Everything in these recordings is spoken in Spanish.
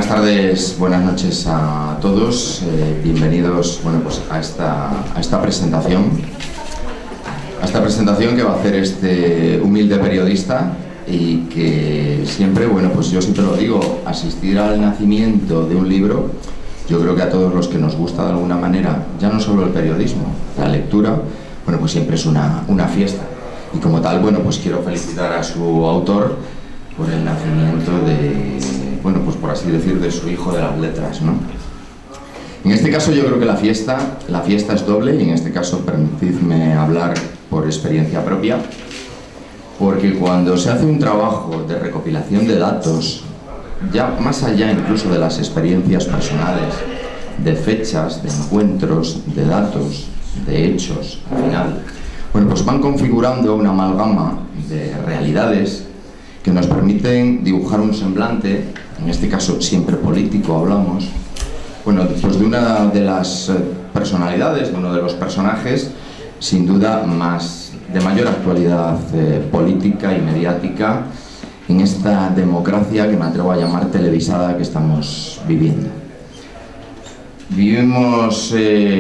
tardes, buenas noches a todos. Bienvenidos, a esta presentación. A esta presentación que va a hacer este humilde periodista y que siempre, yo siempre lo digo, asistir al nacimiento de un libro, yo creo que a todos los que nos gusta de alguna manera, ya no solo el periodismo, la lectura, siempre es una fiesta. Y como tal, quiero felicitar a su autor por el nacimiento de, por así decir, de su hijo de las letras, ¿no? En este caso yo creo que la fiesta es doble, y en este caso permitidme hablar por experiencia propia, porque cuando se hace un trabajo de recopilación de datos, ya más allá incluso de las experiencias personales, de fechas, de encuentros, de datos, de hechos, al final, van configurando una amalgama de realidades que nos permiten dibujar un semblante, en este caso siempre político hablamos, de una de las personalidades, de uno de los personajes, sin duda de mayor actualidad política y mediática en esta democracia que me atrevo a llamar televisada que estamos viviendo. Vivimos,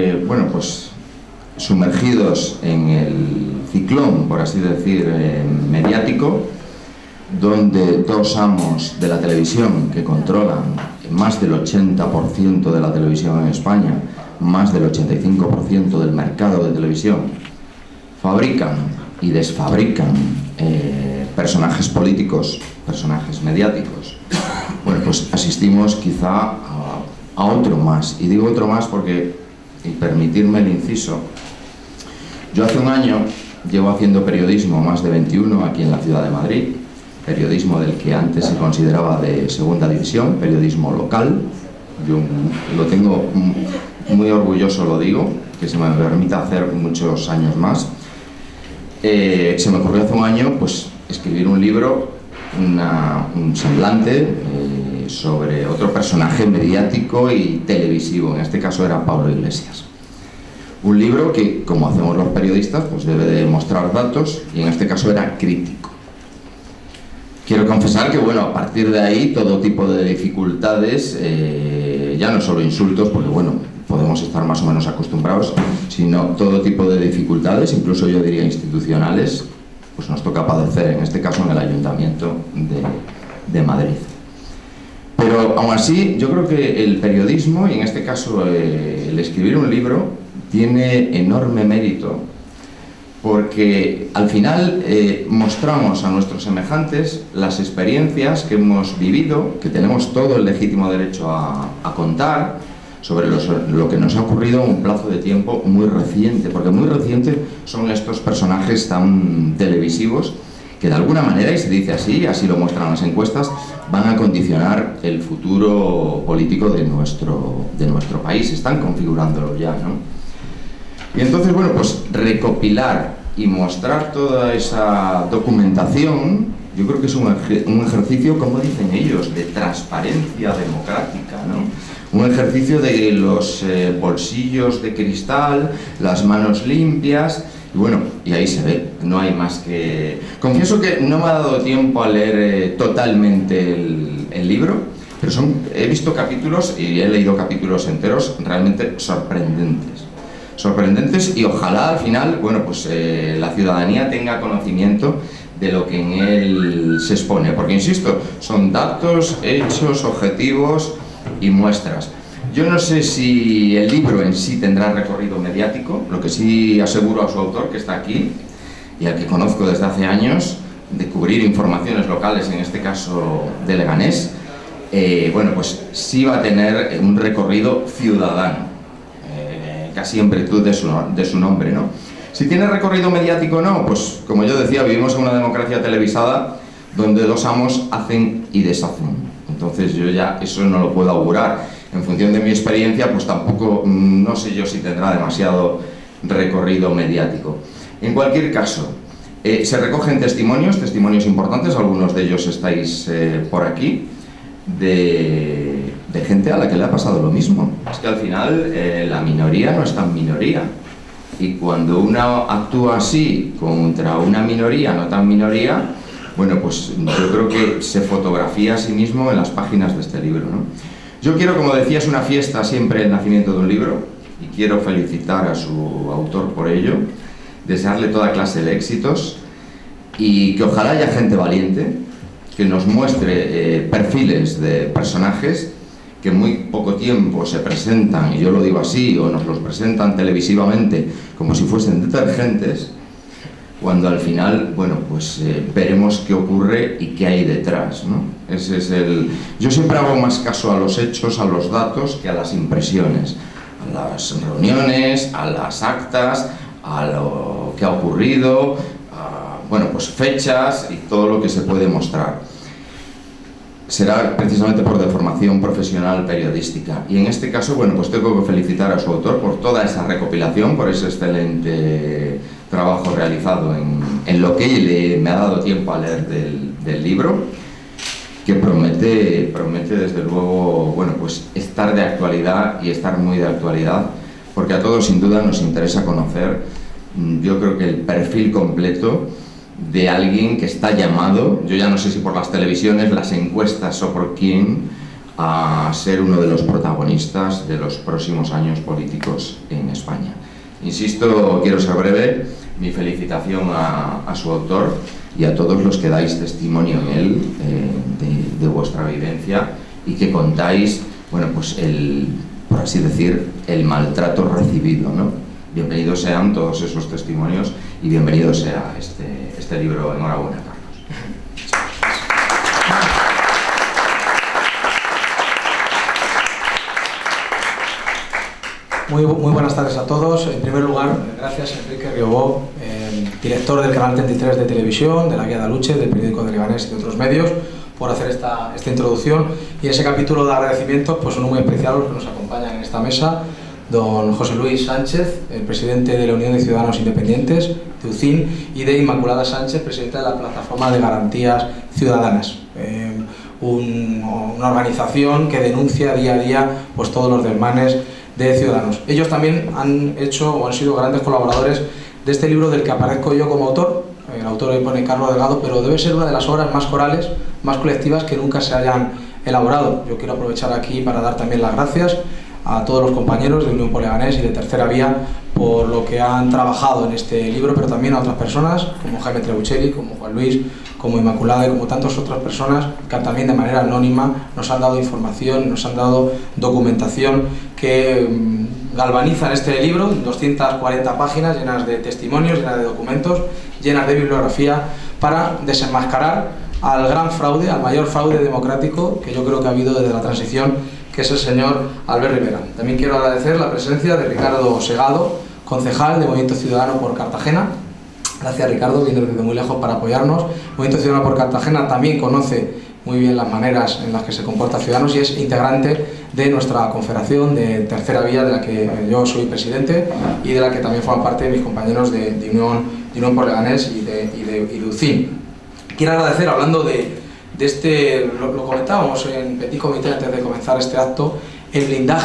sumergidos en el ciclón, por así decir, mediático, donde dos amos de la televisión que controlan más del 80% de la televisión en España, más del 85% del mercado de televisión, fabrican y desfabrican personajes políticos, personajes mediáticos. Asistimos quizá a otro más, y digo otro más porque, y permitirme el inciso, yo hace un año llevo haciendo periodismo, más de 21, aquí en la ciudad de Madrid, periodismo del que antes se consideraba de segunda división, periodismo local. Yo lo tengo muy orgulloso, lo digo, que se me permita hacer muchos años más. Se me ocurrió hace un año escribir un libro, un semblante sobre otro personaje mediático y televisivo, en este caso era Pablo Iglesias. Un libro que, como hacemos los periodistas, debe de mostrar datos, y en este caso era crítico. Quiero confesar que, a partir de ahí, todo tipo de dificultades, ya no solo insultos, porque, podemos estar más o menos acostumbrados, sino todo tipo de dificultades, incluso yo diría institucionales, nos toca padecer, en este caso en el Ayuntamiento de Madrid. Pero, aún así, yo creo que el periodismo, y en este caso el escribir un libro, tiene enorme mérito, porque al final mostramos a nuestros semejantes las experiencias que hemos vivido, que tenemos todo el legítimo derecho a contar, sobre lo que nos ha ocurrido en un plazo de tiempo muy reciente, porque muy reciente son estos personajes tan televisivos que de alguna manera, y se dice así lo muestran las encuestas, van a condicionar el futuro político de nuestro país, están configurándolo ya, ¿no? Y entonces, recopilar y mostrar toda esa documentación, yo creo que es un ejercicio, como dicen ellos, de transparencia democrática, ¿no? Un ejercicio de los bolsillos de cristal, las manos limpias, y ahí se ve, no hay más que... Confieso que no me ha dado tiempo a leer totalmente el libro, pero he visto capítulos y he leído capítulos enteros realmente sorprendentes, y ojalá al final, la ciudadanía tenga conocimiento de lo que en él se expone, porque insisto, son datos, hechos, objetivos y muestras. Yo no sé si el libro en sí tendrá recorrido mediático, lo que sí aseguro a su autor, que está aquí, y al que conozco desde hace años, de cubrir informaciones locales, en este caso de Leganés, sí va a tener un recorrido ciudadano, casi en virtud de su nombre, ¿no? Si tiene recorrido mediático o no, como yo decía, vivimos en una democracia televisada donde dos amos hacen y deshacen. Entonces yo ya eso no lo puedo augurar. En función de mi experiencia, tampoco, no sé yo si tendrá demasiado recorrido mediático. En cualquier caso, se recogen testimonios importantes, algunos de ellos estáis por aquí, de gente a la que le ha pasado lo mismo. Es que al final la minoría no es tan minoría, y cuando uno actúa así contra una minoría no tan minoría, yo creo que se fotografía a sí mismo en las páginas de este libro, ¿no? Yo quiero, como decía, es una fiesta siempre el nacimiento de un libro, y quiero felicitar a su autor por ello, desearle toda clase de éxitos, y que ojalá haya gente valiente que nos muestre perfiles de personajes que en muy poco tiempo se presentan, y yo lo digo así, o nos los presentan televisivamente como si fuesen detergentes, cuando al final, bueno, pues veremos qué ocurre y qué hay detrás, ¿no? Ese es el... Yo siempre hago más caso a los hechos, a los datos, que a las impresiones, a las reuniones, a las actas, a lo que ha ocurrido, a, bueno, pues fechas y todo lo que se puede mostrar. Será precisamente por deformación profesional periodística. Y en este caso, bueno, pues tengo que felicitar a su autor por toda esa recopilación, por ese excelente trabajo realizado en lo que me ha dado tiempo a leer del libro, que promete desde luego, bueno, pues estar de actualidad y estar muy de actualidad, porque a todos sin duda nos interesa conocer, yo creo que el perfil completo de alguien que está llamado, yo ya no sé si por las televisiones, las encuestas o por quién, a ser uno de los protagonistas de los próximos años políticos en España. Insisto, quiero ser breve, mi felicitación a su autor y a todos los que dais testimonio en él de vuestra vivencia y que contáis, bueno, pues por así decir, el maltrato recibido, ¿no? Bienvenidos sean todos esos testimonios y bienvenido sea este libro. Enhorabuena, Carlos. Muy buenas tardes a todos. En primer lugar, gracias Enrique Riobó, director del Canal 33 de televisión, de la Guía de Aluche, del periódico de Leganés y de otros medios, por hacer esta introducción. Y ese capítulo de agradecimientos, pues uno muy especial a los que nos acompañan en esta mesa, don José Luis Sánchez, el presidente de la Unión de Ciudadanos Independientes, de UCIN, y de Inmaculada Sánchez, presidenta de la Plataforma de Garantías Ciudadanas, una organización que denuncia día a día pues, todos los desmanes de Ciudadanos. Ellos también han hecho o han sido grandes colaboradores de este libro del que aparezco yo como autor. El autor le pone Carlos Delgado, pero debe ser una de las obras más corales, más colectivas que nunca se hayan elaborado. Yo quiero aprovechar aquí para dar también las gracias a todos los compañeros de Unión por Leganés y de Tercera Vía por lo que han trabajado en este libro, pero también a otras personas como Jaime Trebuchelli, como Juan Luis, como Inmaculada y como tantas otras personas que también de manera anónima nos han dado información, nos han dado documentación que galvanizan este libro, 240 páginas llenas de testimonios, llenas de documentos, llenas de bibliografía, para desenmascarar al gran fraude, al mayor fraude democrático que yo creo que ha habido desde la transición, que es el señor Albert Rivera. También quiero agradecer la presencia de Ricardo Segado, concejal de Movimiento Ciudadano por Cartagena. Gracias, Ricardo, viene desde muy lejos para apoyarnos. Movimiento Ciudadano por Cartagena también conoce muy bien las maneras en las que se comporta Ciudadanos y es integrante de nuestra confederación de Tercera Vía, de la que yo soy presidente y de la que también forman parte mis compañeros de Unión por Leganés y de UCIN. Quiero agradecer, hablando de este, lo comentábamos en Petit Comité antes de comenzar este acto, el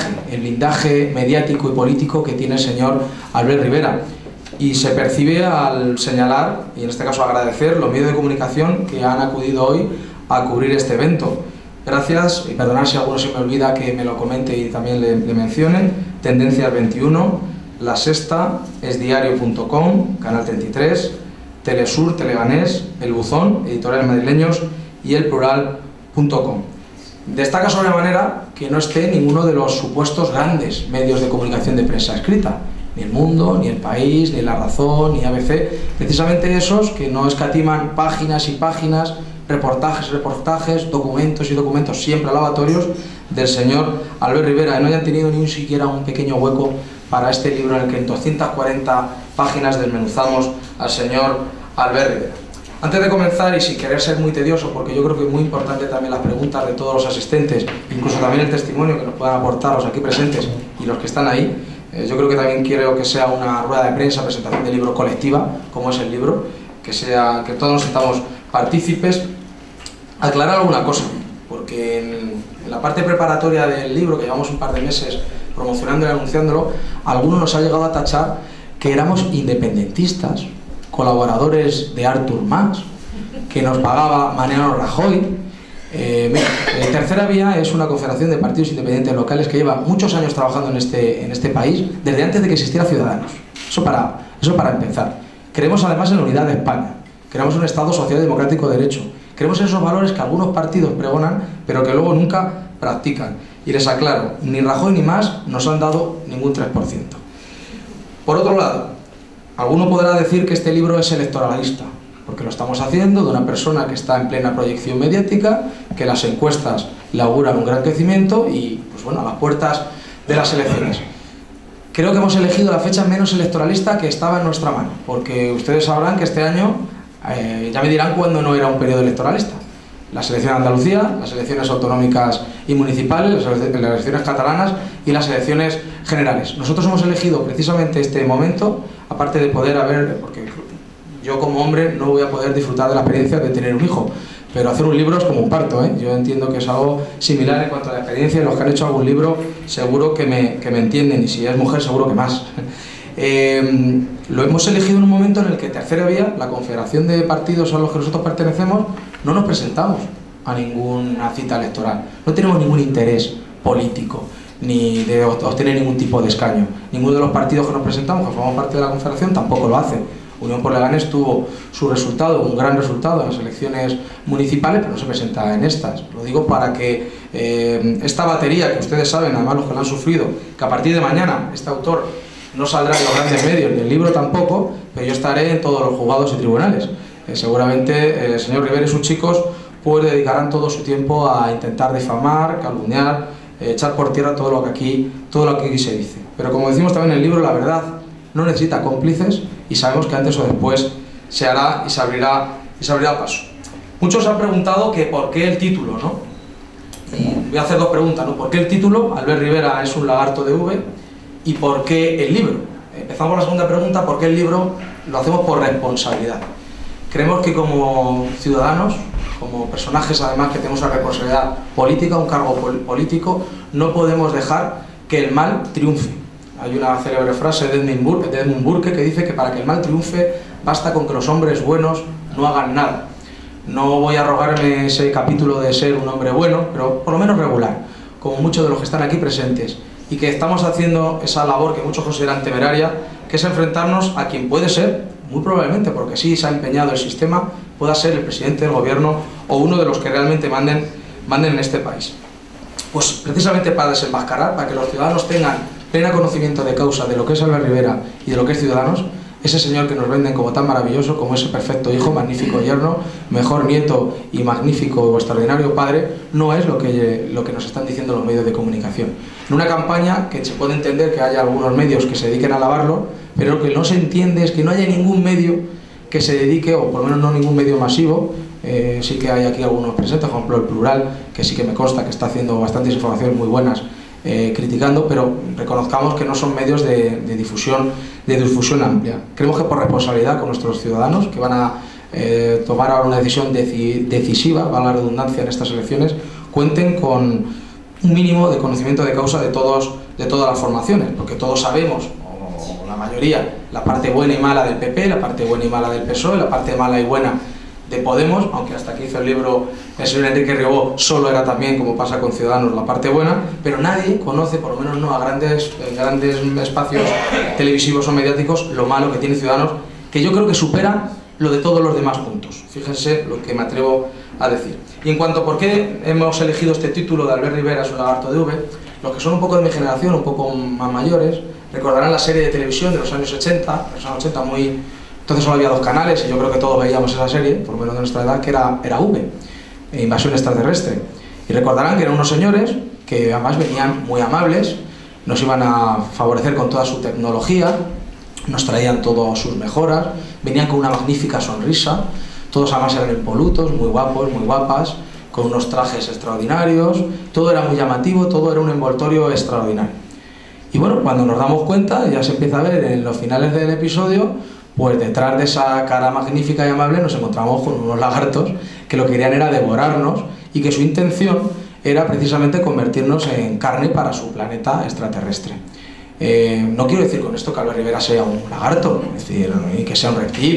blindaje mediático y político que tiene el señor Albert Rivera. Y se percibe al señalar, y en este caso agradecer, los medios de comunicación que han acudido hoy a cubrir este evento. Gracias, y perdonad si alguno se me olvida que me lo comente y también le mencione, Tendencias 21, La Sexta, esdiario.com, Canal 33, Telesur, Teleganés, El Buzón, Editoriales Madrileños y elplural.com. Destaca sobremanera que no esté ninguno de los supuestos grandes medios de comunicación de prensa escrita, ni El Mundo, ni El País, ni La Razón, ni ABC, precisamente esos que no escatiman páginas y páginas, reportajes, documentos y documentos siempre alabatorios del señor Albert Rivera, y no hayan tenido ni siquiera un pequeño hueco para este libro en el que en 240 páginas desmenuzamos al señor Albert Rivera. Antes de comenzar, y sin querer ser muy tedioso, porque yo creo que es muy importante también las preguntas de todos los asistentes, incluso también el testimonio que nos puedan aportar los aquí presentes y los que están ahí, yo creo que también quiero que sea una rueda de prensa, presentación de libro colectiva, como es el libro, que todos nos sintamos partícipes. Aclarar alguna cosa, porque en la parte preparatoria del libro, que llevamos un par de meses promocionando y anunciándolo, algunos nos ha llegado a tachar que éramos independentistas, colaboradores de Artur Mas, que nos pagaba Mariano Rajoy, Tercera Vía es una confederación de partidos independientes locales que lleva muchos años trabajando en este país, desde antes de que existiera Ciudadanos. Eso para empezar. Creemos además en la unidad de España, creemos en un Estado social y democrático de derecho, creemos en esos valores que algunos partidos pregonan, pero que luego nunca practican. Y les aclaro, ni Rajoy ni Mas nos han dado ningún 3%. Por otro lado, alguno podrá decir que este libro es electoralista, porque lo estamos haciendo de una persona que está en plena proyección mediática, que las encuestas le auguran un gran crecimiento y, pues bueno, a las puertas de las elecciones. Creo que hemos elegido la fecha menos electoralista que estaba en nuestra mano, porque ustedes sabrán que este año, ya me dirán cuándo no era un periodo electoralista. Las elecciones de Andalucía, las elecciones autonómicas y municipales, las elecciones catalanas y las elecciones generales. Nosotros hemos elegido precisamente este momento, aparte de poder haber, porque yo como hombre no voy a poder disfrutar de la experiencia de tener un hijo, pero hacer un libro es como un parto, ¿eh? Yo entiendo que es algo similar en cuanto a la experiencia, y los que han hecho algún libro seguro que me entienden, y si es mujer seguro que más. Lo hemos elegido en un momento en el que Tercera Vía, la confederación de partidos a los que nosotros pertenecemos, no nos presentamos a ninguna cita electoral, no tenemos ningún interés político ni de obtener ningún tipo de escaño. Ninguno de los partidos que nos presentamos, que formamos parte de la confederación, tampoco lo hace. Unión por Leganés tuvo su resultado, un gran resultado en las elecciones municipales, pero no se presenta en estas. Lo digo para que esta batería, que ustedes saben, además los que la han sufrido, que a partir de mañana este autor no saldrá en los grandes medios, ni el libro tampoco, pero yo estaré en todos los juzgados y tribunales. Seguramente el señor Rivera y sus chicos pues dedicarán todo su tiempo a intentar difamar, calumniar, echar por tierra todo lo que aquí se dice. Pero como decimos también en el libro, la verdad no necesita cómplices y sabemos que antes o después se hará y se abrirá paso. Muchos han preguntado que por qué el título, ¿no? Voy a hacer dos preguntas, ¿no? ¿Por qué el título? Albert Rivera es un lagarto de V. ¿Y por qué el libro? Empezamos la segunda pregunta, ¿por qué el libro? Lo hacemos por responsabilidad. Creemos que como ciudadanos, como personajes además que tenemos una responsabilidad política, un cargo político, no podemos dejar que el mal triunfe. Hay una célebre frase de Edmund Burke que dice que para que el mal triunfe basta con que los hombres buenos no hagan nada. No voy a arrogarme ese capítulo de ser un hombre bueno, pero por lo menos regular, como muchos de los que están aquí presentes, y que estamos haciendo esa labor que muchos consideran temeraria, que es enfrentarnos a quien puede ser, muy probablemente, porque sí se ha empeñado el sistema, pueda ser el presidente del gobierno o uno de los que realmente manden en este país. Pues precisamente para desenmascarar, para que los ciudadanos tengan pleno conocimiento de causa de lo que es Albert Rivera y de lo que es Ciudadanos, ese señor que nos venden como tan maravilloso, como ese perfecto hijo, magnífico yerno, mejor nieto y magnífico o extraordinario padre, no es lo que nos están diciendo los medios de comunicación. En una campaña que se puede entender que haya algunos medios que se dediquen a alabarlo, pero lo que no se entiende es que no haya ningún medio que se dedique, o por lo menos no ningún medio masivo. Sí que hay aquí algunos presentes, por ejemplo el Plural, que sí que me consta que está haciendo bastantes informaciones muy buenas criticando, pero reconozcamos que no son medios de difusión amplia. Creemos que por responsabilidad con nuestros ciudadanos, que van a tomar ahora una decisión decisiva, valga la redundancia, en estas elecciones, cuenten con un mínimo de conocimiento de causa de todas las formaciones, porque todos sabemos, o la mayoría, la parte buena y mala del PP, la parte buena y mala del PSOE, la parte mala y buena de Podemos, aunque hasta que hizo el libro el señor Enrique Ribó solo era también, como pasa con Ciudadanos, la parte buena, pero nadie conoce, por lo menos no a grandes espacios televisivos o mediáticos, lo malo que tiene Ciudadanos, que yo creo que supera lo de todos los demás juntos. Fíjense lo que me atrevo a decir. Y en cuanto a por qué hemos elegido este título de Albert Rivera es un lagarto de V, los que son un poco de mi generación, un poco más mayores, recordarán la serie de televisión de los años 80, muy... Entonces solo había 2 canales y yo creo que todos veíamos esa serie, por lo menos de nuestra edad, que era V, Invasión Extraterrestre. Y recordarán que eran unos señores que además venían muy amables, nos iban a favorecer con toda su tecnología, nos traían todas sus mejoras, venían con una magnífica sonrisa, todos además eran impolutos, muy guapos, muy guapas, con unos trajes extraordinarios, todo era muy llamativo, todo era un envoltorio extraordinario. Y bueno, cuando nos damos cuenta, ya se empieza a ver en los finales del episodio, pues detrás de esa cara magnífica y amable nos encontramos con unos lagartos que lo que querían era devorarnos y que su intención era precisamente convertirnos en carne para su planeta extraterrestre. No quiero decir con esto que Albert Rivera sea un lagarto, es decir, ni que sea un reptil,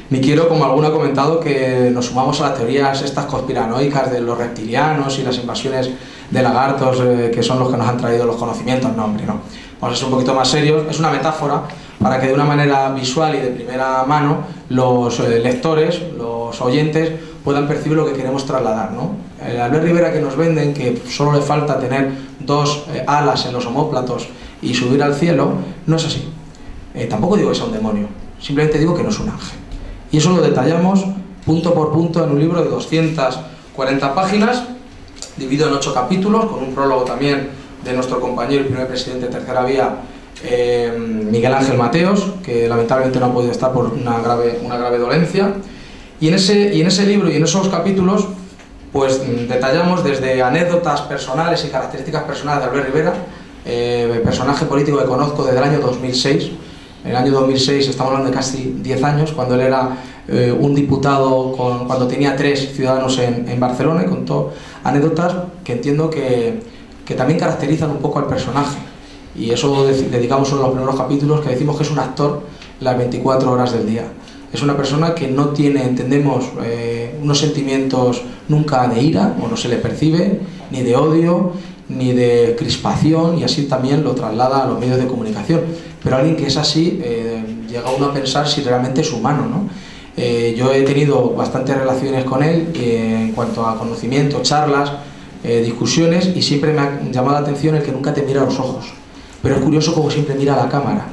Ni quiero, como alguno ha comentado, que nos sumamos a las teorías estas conspiranoicas de los reptilianos y las invasiones de lagartos, que son los que nos han traído los conocimientos. No, hombre, no. Vamos a ser un poquito más serios. Es una metáfora para que de una manera visual y de primera mano los lectores, los oyentes, puedan percibir lo que queremos trasladar, ¿no? El Albert Rivera que nos venden, que solo le falta tener dos alas en los omóplatos y subir al cielo, no es así. Tampoco digo que sea un demonio, simplemente digo que no es un ángel. Y eso lo detallamos punto por punto en un libro de 240 páginas, dividido en 8 capítulos, con un prólogo también de nuestro compañero y primer presidente de Tercera Vía, Miguel Ángel Mateos, que lamentablemente no ha podido estar por una grave dolencia. Y en ese libro y en esos capítulos pues detallamos desde anécdotas personales y características personales de Albert Rivera, personaje político que conozco desde el año 2006. En el año 2006, estamos hablando de casi 10 años, cuando él era un diputado, cuando tenía 3 ciudadanos en Barcelona, y contó anécdotas que entiendo que también caracterizan un poco al personaje. Y eso dedicamos uno de los primeros capítulos, que decimos que es un actor las 24 horas del día. Es una persona que no tiene, entendemos, unos sentimientos nunca de ira, o no se le percibe, ni de odio, ni de crispación, y así también lo traslada a los medios de comunicación. Pero alguien que es así, llega uno a pensar si realmente es humano, ¿no? Yo he tenido bastantes relaciones con él en cuanto a conocimiento, charlas, discusiones, y siempre me ha llamado la atención el que nunca te mira a los ojos. Pero es curioso como siempre mira a la cámara.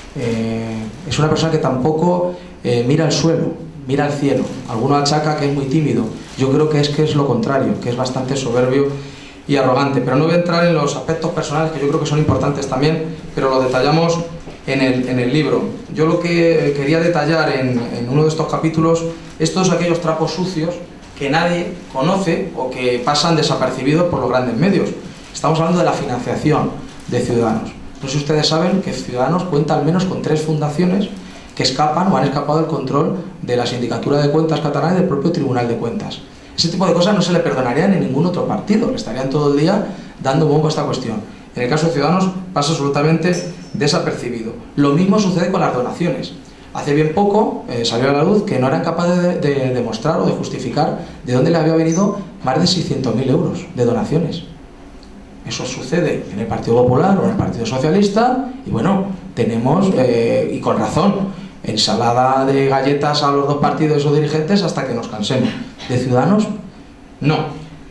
Es una persona que tampoco mira al suelo, mira al cielo. Alguno achaca que es muy tímido. Yo creo que es lo contrario, que es bastante soberbio y arrogante. Pero no voy a entrar en los aspectos personales, que yo creo que son importantes también, pero lo detallamos en el libro. Yo lo que quería detallar en uno de estos capítulos es todos aquellos trapos sucios que nadie conoce o que pasan desapercibidos por los grandes medios. Estamos hablando de la financiación de Ciudadanos. No sé si ustedes saben que Ciudadanos cuenta al menos con 3 fundaciones que escapan o han escapado del control de la Sindicatura de Cuentas catalana y del propio Tribunal de Cuentas. Ese tipo de cosas no se le perdonarían en ningún otro partido, le estarían todo el día dando bombo a esta cuestión. En el caso de Ciudadanos pasa absolutamente desapercibido. Lo mismo sucede con las donaciones. Hace bien poco salió a la luz que no eran capaces de demostrar o de justificar de dónde le había venido más de 600.000 euros de donaciones. Eso sucede en el Partido Popular o en el Partido Socialista, y bueno, tenemos, y con razón, ensalada de galletas a los dos partidos o dirigentes hasta que nos cansemos. ¿De Ciudadanos? No.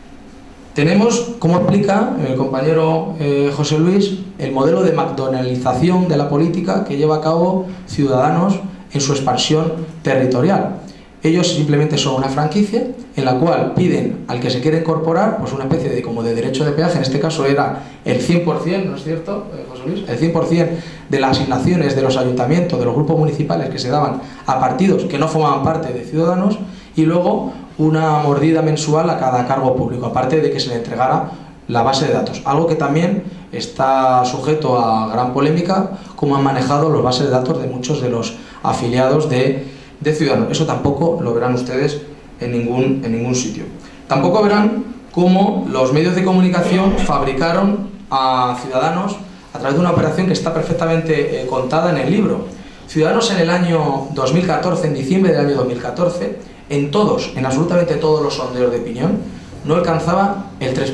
Tenemos, como explica el compañero José Luis, el modelo de McDonaldización de la política que lleva a cabo Ciudadanos en su expansión territorial. Ellos simplemente son una franquicia en la cual piden al que se quiere incorporar pues una especie de, como de derecho de peaje. En este caso era el 100%, ¿no es cierto, José Luis? El 100% de las asignaciones de los ayuntamientos, de los grupos municipales que se daban a partidos que no formaban parte de Ciudadanos, y luego una mordida mensual a cada cargo público, aparte de que se le entregara la base de datos. Algo que también está sujeto a gran polémica, como han manejado los bases de datos de muchos de los afiliados de Ciudadanos. Eso tampoco lo verán ustedes en ningún sitio. Tampoco verán cómo los medios de comunicación fabricaron a Ciudadanos a través de una operación que está perfectamente contada en el libro. Ciudadanos en el año 2014, en diciembre del año 2014, en absolutamente todos los sondeos de opinión, no alcanzaba el 3%.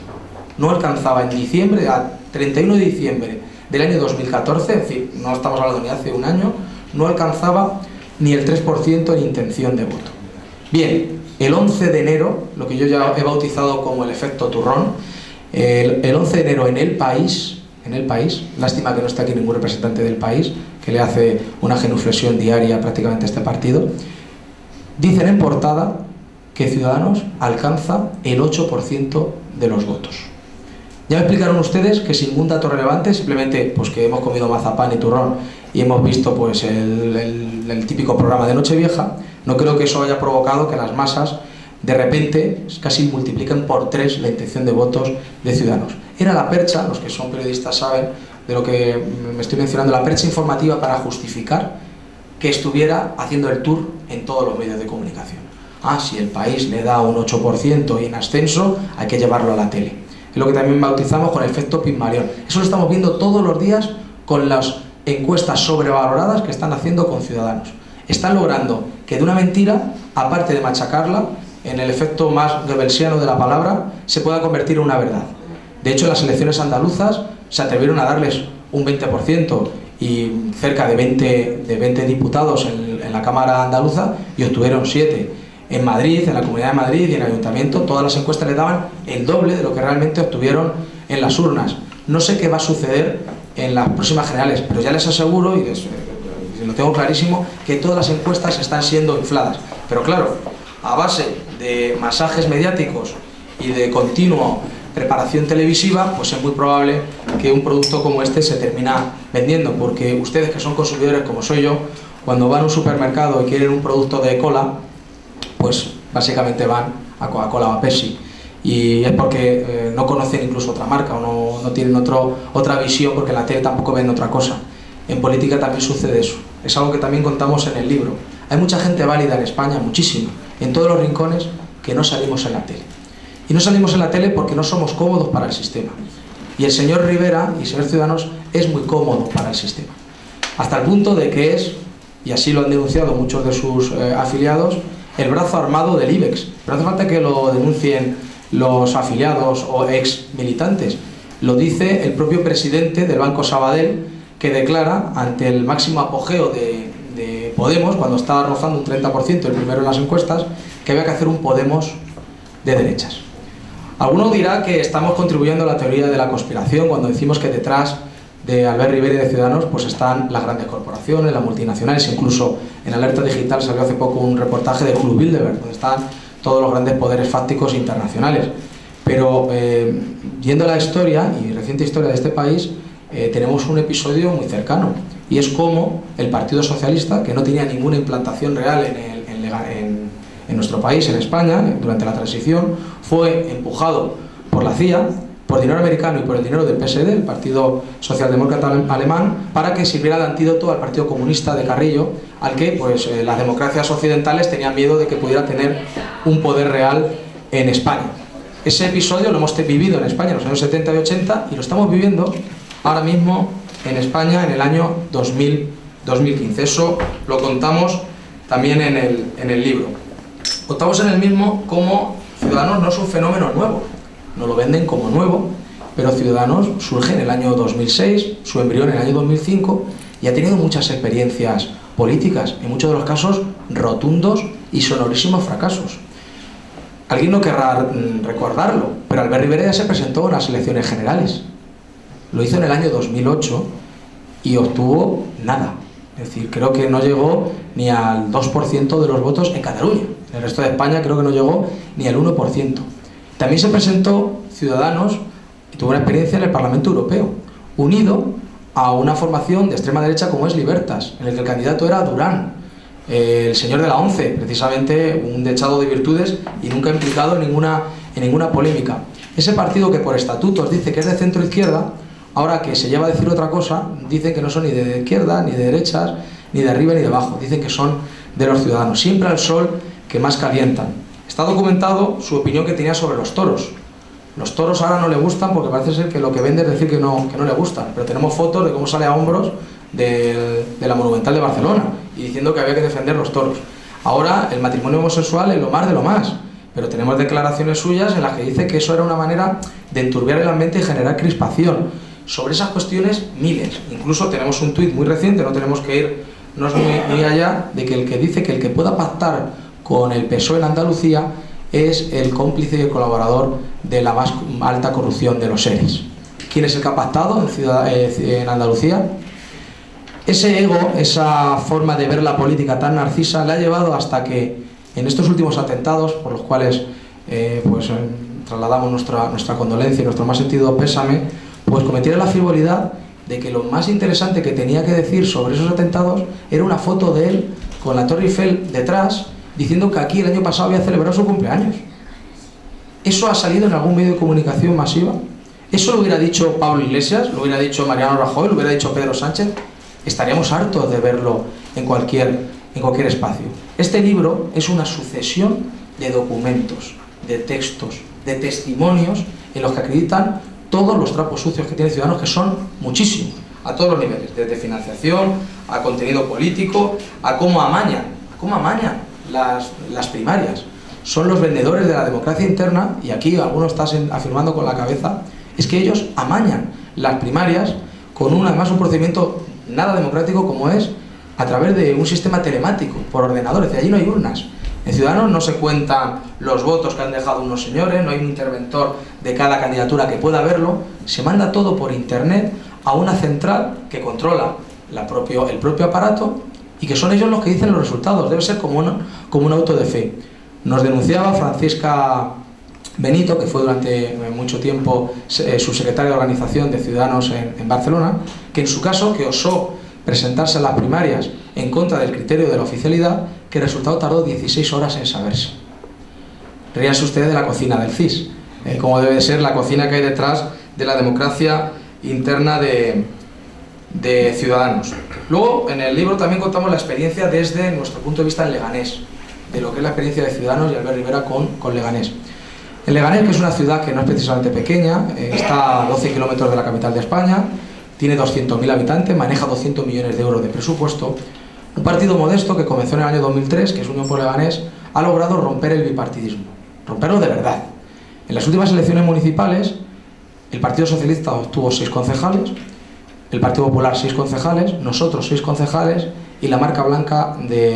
No alcanzaba en diciembre, a 31 de diciembre del año 2014, es decir, no estamos hablando ni hace un año, no alcanzaba ni el 3% en intención de voto. Bien, el 11 de enero, lo que yo ya he bautizado como el efecto turrón, el 11 de enero en el país, lástima que no está aquí ningún representante del país, que le hace una genuflexión diaria prácticamente a este partido, dicen en portada que Ciudadanos alcanza el 8% de los votos. Ya me explicaron ustedes que sin ningún dato relevante, simplemente pues que hemos comido mazapán y turrón y hemos visto pues el típico programa de Nochevieja, no creo que eso haya provocado que las masas de repente casi multipliquen por 3 la intención de votos de Ciudadanos. Era la percha, los que son periodistas saben de lo que me estoy mencionando, la percha informativa para justificar que estuviera haciendo el tour en todos los medios de comunicación. Si el país le da un 8% y en ascenso, hay que llevarlo a la tele. Es lo que también bautizamos con el efecto Pigmalión. Eso lo estamos viendo todos los días con las encuestas sobrevaloradas que están haciendo con Ciudadanos. están logrando que de una mentira, aparte de machacarla, en el efecto más goebbelsiano de la palabra, se pueda convertir en una verdad. De hecho, en las elecciones andaluzas se atrevieron a darles un 20% y cerca de 20 diputados en la Cámara andaluza y obtuvieron 7. En Madrid, en la Comunidad de Madrid y en el Ayuntamiento, todas las encuestas les daban el doble de lo que realmente obtuvieron en las urnas. No sé qué va a suceder en las próximas generales, pero ya les aseguro, y lo tengo clarísimo, que todas las encuestas están siendo infladas. Pero claro, a base de masajes mediáticos y de continua preparación televisiva, pues es muy probable que un producto como este se termina vendiendo, porque ustedes, que son consumidores como soy yo, cuando van a un supermercado y quieren un producto de cola, pues básicamente van a Coca-Cola o a Pepsi, y es porque no conocen incluso otra marca o no tienen otra visión, porque en la tele tampoco ven otra cosa. En política también sucede eso, es algo que también contamos en el libro. Hay mucha gente válida en España, muchísima, en todos los rincones, que no salimos en la tele. Y no salimos en la tele porque no somos cómodos para el sistema. Y el señor Rivera y el señor Ciudadanos es muy cómodo para el sistema. Hasta el punto de que es, y así lo han denunciado muchos de sus afiliados, el brazo armado del IBEX. Pero no hace falta que lo denuncien los afiliados o ex militantes. Lo dice el propio presidente del Banco Sabadell, que declara ante el máximo apogeo de Podemos, cuando estaba rozando un 30% el primero en las encuestas, que había que hacer un Podemos de derechas. Alguno dirá que estamos contribuyendo a la teoría de la conspiración cuando decimos que detrás de Albert Rivera y de Ciudadanos pues están las grandes corporaciones, las multinacionales. Incluso en Alerta Digital salió hace poco un reportaje de Club Bilderberg, donde están todos los grandes poderes fácticos internacionales. Pero yendo a la historia y reciente historia de este país, tenemos un episodio muy cercano, y es como el Partido Socialista, que no tenía ninguna implantación real en nuestro país, en España, durante la transición, fue empujado por la CIA, por dinero americano y por el dinero del PSD, el Partido Socialdemócrata Alemán, para que sirviera de antídoto al Partido Comunista de Carrillo, al que pues, las democracias occidentales tenían miedo de que pudiera tener un poder real en España. Ese episodio lo hemos vivido en España en los años 70 y 80 y lo estamos viviendo ahora mismo en España en el año 2015. Eso lo contamos también en el libro. Contamos en el mismo cómo Ciudadanos no es un fenómeno nuevo, no lo venden como nuevo, pero Ciudadanos surge en el año 2006, su embrión en el año 2005, y ha tenido muchas experiencias políticas, en muchos de los casos rotundos y sonorísimos fracasos. Alguien no querrá recordarlo, pero Albert Rivera ya se presentó en las elecciones generales. Lo hizo en el año 2008 y obtuvo nada. Es decir, creo que no llegó ni al 2% de los votos en Cataluña. En el resto de España creo que no llegó ni al 1%. También se presentó Ciudadanos y tuvo una experiencia en el Parlamento Europeo, unido a una formación de extrema derecha como es Libertas, en el que el candidato era Durán, el señor de la ONCE, precisamente un dechado de virtudes y nunca implicado en ninguna polémica. Ese partido que por estatutos dice que es de centro-izquierda, ahora que se lleva a decir otra cosa, dicen que no son ni de izquierda, ni de derechas, ni de arriba ni de abajo, dicen que son de los ciudadanos, siempre al sol que más calientan. Está documentado su opinión que tenía sobre los toros. Los toros ahora no le gustan porque parece ser que lo que vende es decir que no le gustan, pero tenemos fotos de cómo sale a hombros de la Monumental de Barcelona y diciendo que había que defender los toros. Ahora el matrimonio homosexual es lo más de lo más, pero tenemos declaraciones suyas en las que dice que eso era una manera de enturbiar el ambiente y generar crispación. Sobre esas cuestiones, miles. Incluso tenemos un tuit muy reciente, no tenemos que irnos muy allá, de que el que dice que el que pueda pactar con el PSOE en Andalucía es el cómplice y el colaborador de la más alta corrupción de los seres. ¿Quién es el que ha pactado en Andalucía? Ese ego, esa forma de ver la política tan narcisa, le ha llevado hasta que en estos últimos atentados, por los cuales trasladamos nuestra condolencia y nuestro más sentido pésame, pues cometiera la frivolidad de que lo más interesante que tenía que decir sobre esos atentados era una foto de él con la Torre Eiffel detrás, diciendo que aquí el año pasado había celebrado su cumpleaños. ¿Eso ha salido en algún medio de comunicación masiva? ¿Eso lo hubiera dicho Pablo Iglesias, lo hubiera dicho Mariano Rajoy, lo hubiera dicho Pedro Sánchez? Estaríamos hartos de verlo en cualquier espacio. Este libro es una sucesión de documentos, de textos, de testimonios en los que acreditan todos los trapos sucios que tiene Ciudadanos, que son muchísimos. a todos los niveles, desde financiación, a contenido político, a cómo amañan las primarias. Son los vendedores de la democracia interna, y aquí algunos están afirmando con la cabeza, es que ellos amañan las primarias con además un procedimiento nada democrático como es a través de un sistema telemático, por ordenadores, y allí no hay urnas. En Ciudadanos no se cuentan los votos que han dejado unos señores, no hay un interventor de cada candidatura que pueda verlo, se manda todo por internet a una central que controla el propio aparato, y que son ellos los que dicen los resultados. Debe ser como un auto de fe. Nos denunciaba Francisca Benito, que fue durante mucho tiempo subsecretaria de organización de Ciudadanos en Barcelona, que en su caso, que osó presentarse a las primarias en contra del criterio de la oficialidad, que el resultado tardó 16 horas en saberse. Ríanse ustedes de la cocina del CIS, como debe ser la cocina que hay detrás de la democracia interna de Ciudadanos. Luego, en el libro también contamos la experiencia desde nuestro punto de vista en Leganés, de lo que es la experiencia de Ciudadanos y Albert Rivera con Leganés. En Leganés, que es una ciudad que no es precisamente pequeña, está a 12 kilómetros de la capital de España, tiene 200.000 habitantes, maneja 200 millones de euros de presupuesto. Un partido modesto que comenzó en el año 2003, que es Unión por Leganés, ha logrado romper el bipartidismo, romperlo de verdad. En las últimas elecciones municipales, el Partido Socialista obtuvo 6 concejales, el Partido Popular 6 concejales, nosotros 6 concejales y la marca blanca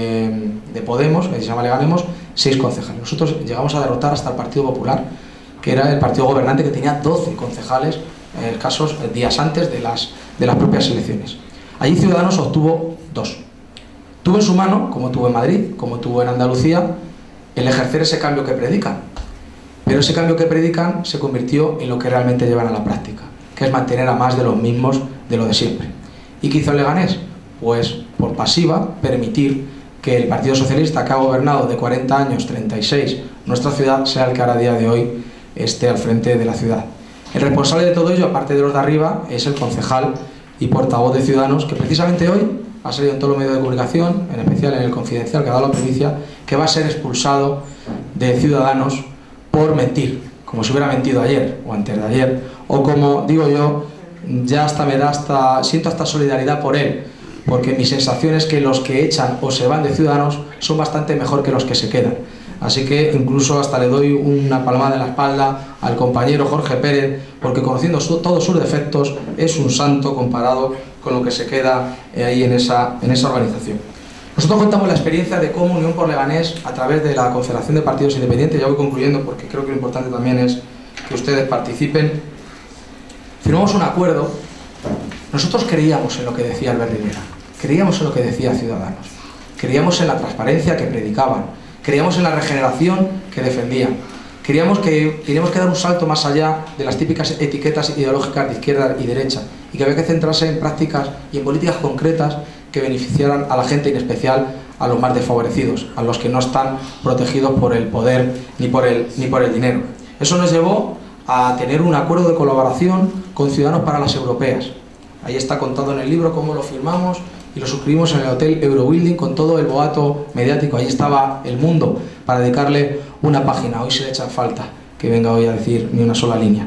de Podemos, que se llama Leganemos, 6 concejales. Nosotros llegamos a derrotar hasta el Partido Popular, que era el partido gobernante, que tenía 12 concejales escasos días antes de las propias elecciones. Allí Ciudadanos obtuvo 2. Tuvo en su mano, como tuvo en Madrid, como tuvo en Andalucía, el ejercer ese cambio que predican. Pero ese cambio que predican se convirtió en lo que realmente llevan a la práctica, que es mantener a más de los mismos de lo de siempre. ¿Y qué hizo el Leganés? Pues por pasiva permitir que el Partido Socialista, que ha gobernado de 40 años, 36, nuestra ciudad, sea el que ahora a día de hoy esté al frente de la ciudad. El responsable de todo ello, aparte de los de arriba, es el concejal y portavoz de Ciudadanos, que precisamente hoy ha salido en todos los medios de comunicación, en especial en el Confidencial, que ha dado la primicia, que va a ser expulsado de Ciudadanos por mentir, como si hubiera mentido ayer o antes de ayer, o como digo yo, ya siento hasta solidaridad por él, porque mi sensación es que los que echan o se van de Ciudadanos son bastante mejor que los que se quedan. Así que incluso hasta le doy una palmada en la espalda al compañero Jorge Pérez, porque conociendo todos sus defectos es un santo comparado con lo que se queda ahí en esa organización. Nosotros contamos la experiencia de cómo Unión por Leganés, a través de la Confederación de Partidos Independientes, ya voy concluyendo porque creo que lo importante también es que ustedes participen, firmamos un acuerdo. Nosotros creíamos en lo que decía Albert Rivera, creíamos en lo que decía Ciudadanos, creíamos en la transparencia que predicaban, creíamos en la regeneración que defendían, creíamos que teníamos que dar un salto más allá de las típicas etiquetas ideológicas de izquierda y derecha, y que había que centrarse en prácticas y en políticas concretas que beneficiaran a la gente, y en especial a los más desfavorecidos, a los que no están protegidos por el poder ni por el dinero. Eso nos llevó a tener un acuerdo de colaboración con Ciudadanos para las europeas. Ahí está contado en el libro cómo lo firmamos y lo suscribimos en el Hotel Eurobuilding con todo el boato mediático. Ahí estaba El Mundo para dedicarle una página. Hoy se le echa falta que venga hoy a decir ni una sola línea.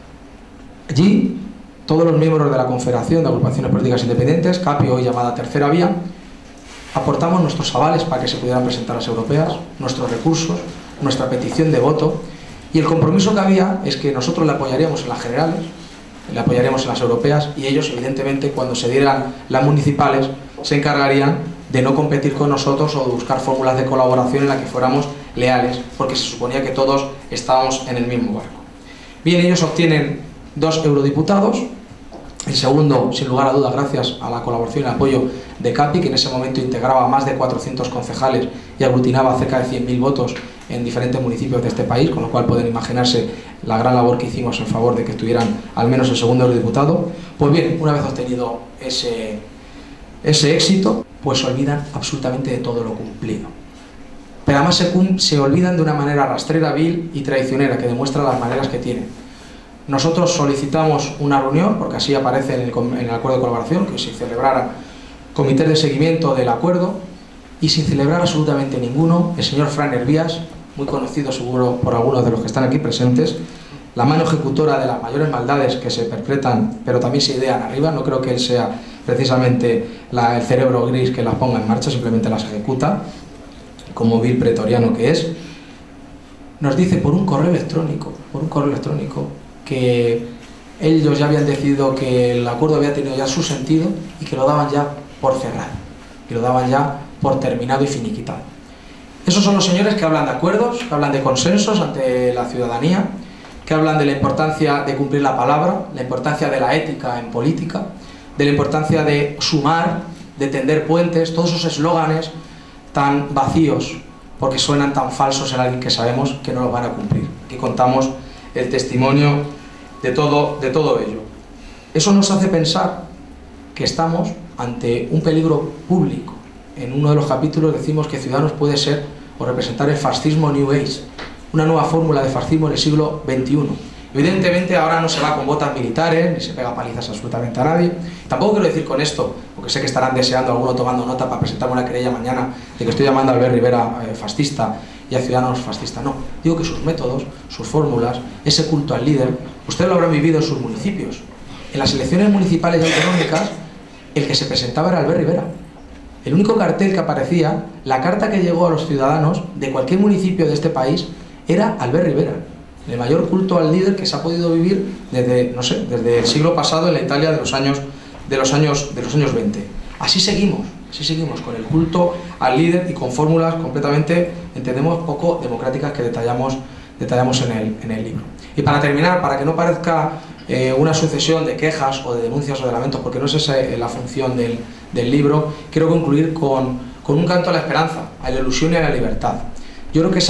Allí todos los miembros de la Confederación de Agrupaciones Políticas Independientes, CAPI, hoy llamada Tercera Vía, aportamos nuestros avales para que se pudieran presentar las europeas, nuestros recursos, nuestra petición de voto, y el compromiso que había es que nosotros le apoyaríamos en las generales, le apoyaríamos en las europeas, y ellos, evidentemente, cuando se dieran las municipales, se encargarían de no competir con nosotros o de buscar fórmulas de colaboración en las que fuéramos leales, porque se suponía que todos estábamos en el mismo barco. Bien, ellos obtienen 2 eurodiputados, el segundo, sin lugar a dudas, gracias a la colaboración y el apoyo de CAPI, que en ese momento integraba a más de 400 concejales y aglutinaba cerca de 100.000 votos en diferentes municipios de este país, con lo cual pueden imaginarse la gran labor que hicimos en favor de que tuvieran al menos el segundo eurodiputado. Pues bien, una vez obtenido ese éxito, pues se olvidan absolutamente de todo lo cumplido. Pero además se olvidan de una manera rastrera, vil y traicionera, que demuestra las maneras que tienen. Nosotros solicitamos una reunión, porque así aparece en el acuerdo de colaboración, que se celebrara comité de seguimiento del acuerdo, y sin celebrar absolutamente ninguno, el señor Fran Hervías, muy conocido seguro por algunos de los que están aquí presentes, la mano ejecutora de las mayores maldades que se perpetran, pero también se idean arriba. No creo que él sea precisamente el cerebro gris que las ponga en marcha, simplemente las ejecuta, como vil pretoriano que es. Nos dice por un correo electrónico, que ellos ya habían decidido que el acuerdo había tenido ya su sentido y que lo daban ya por cerrado, que lo daban ya por terminado y finiquitado. Esos son los señores que hablan de acuerdos, que hablan de consensos ante la ciudadanía, que hablan de la importancia de cumplir la palabra, la importancia de la ética en política, de la importancia de sumar, de tender puentes, todos esos eslóganes tan vacíos porque suenan tan falsos en alguien que sabemos que no los van a cumplir. Aquí contamos el testimonio de todo ello. Eso nos hace pensar que estamos ante un peligro público. En uno de los capítulos decimos que Ciudadanos puede ser o representar el fascismo New Age, una nueva fórmula de fascismo en el siglo XXI. Evidentemente ahora no se va con botas militares, ni se pega palizas absolutamente a nadie. Tampoco quiero decir con esto, porque sé que estarán deseando alguno tomando nota para presentarme una querella mañana de que estoy llamando a Albert Rivera fascista y a Ciudadanos fascista. No, digo que sus métodos, sus fórmulas, ese culto al líder, ustedes lo habrán vivido en sus municipios. En las elecciones municipales y autonómicas, el que se presentaba era Albert Rivera. El único cartel que aparecía, la carta que llegó a los ciudadanos de cualquier municipio de este país, era Albert Rivera. El mayor culto al líder que se ha podido vivir desde, no sé, desde el siglo pasado en la Italia de los años 20. Así seguimos con el culto al líder y con fórmulas completamente, entendemos, poco democráticas que detallamos en el libro. Y para terminar, para que no parezca una sucesión de quejas o de denuncias o de lamentos, porque no es esa la función del libro, quiero concluir con un canto a la esperanza, a la ilusión y a la libertad. Yo creo que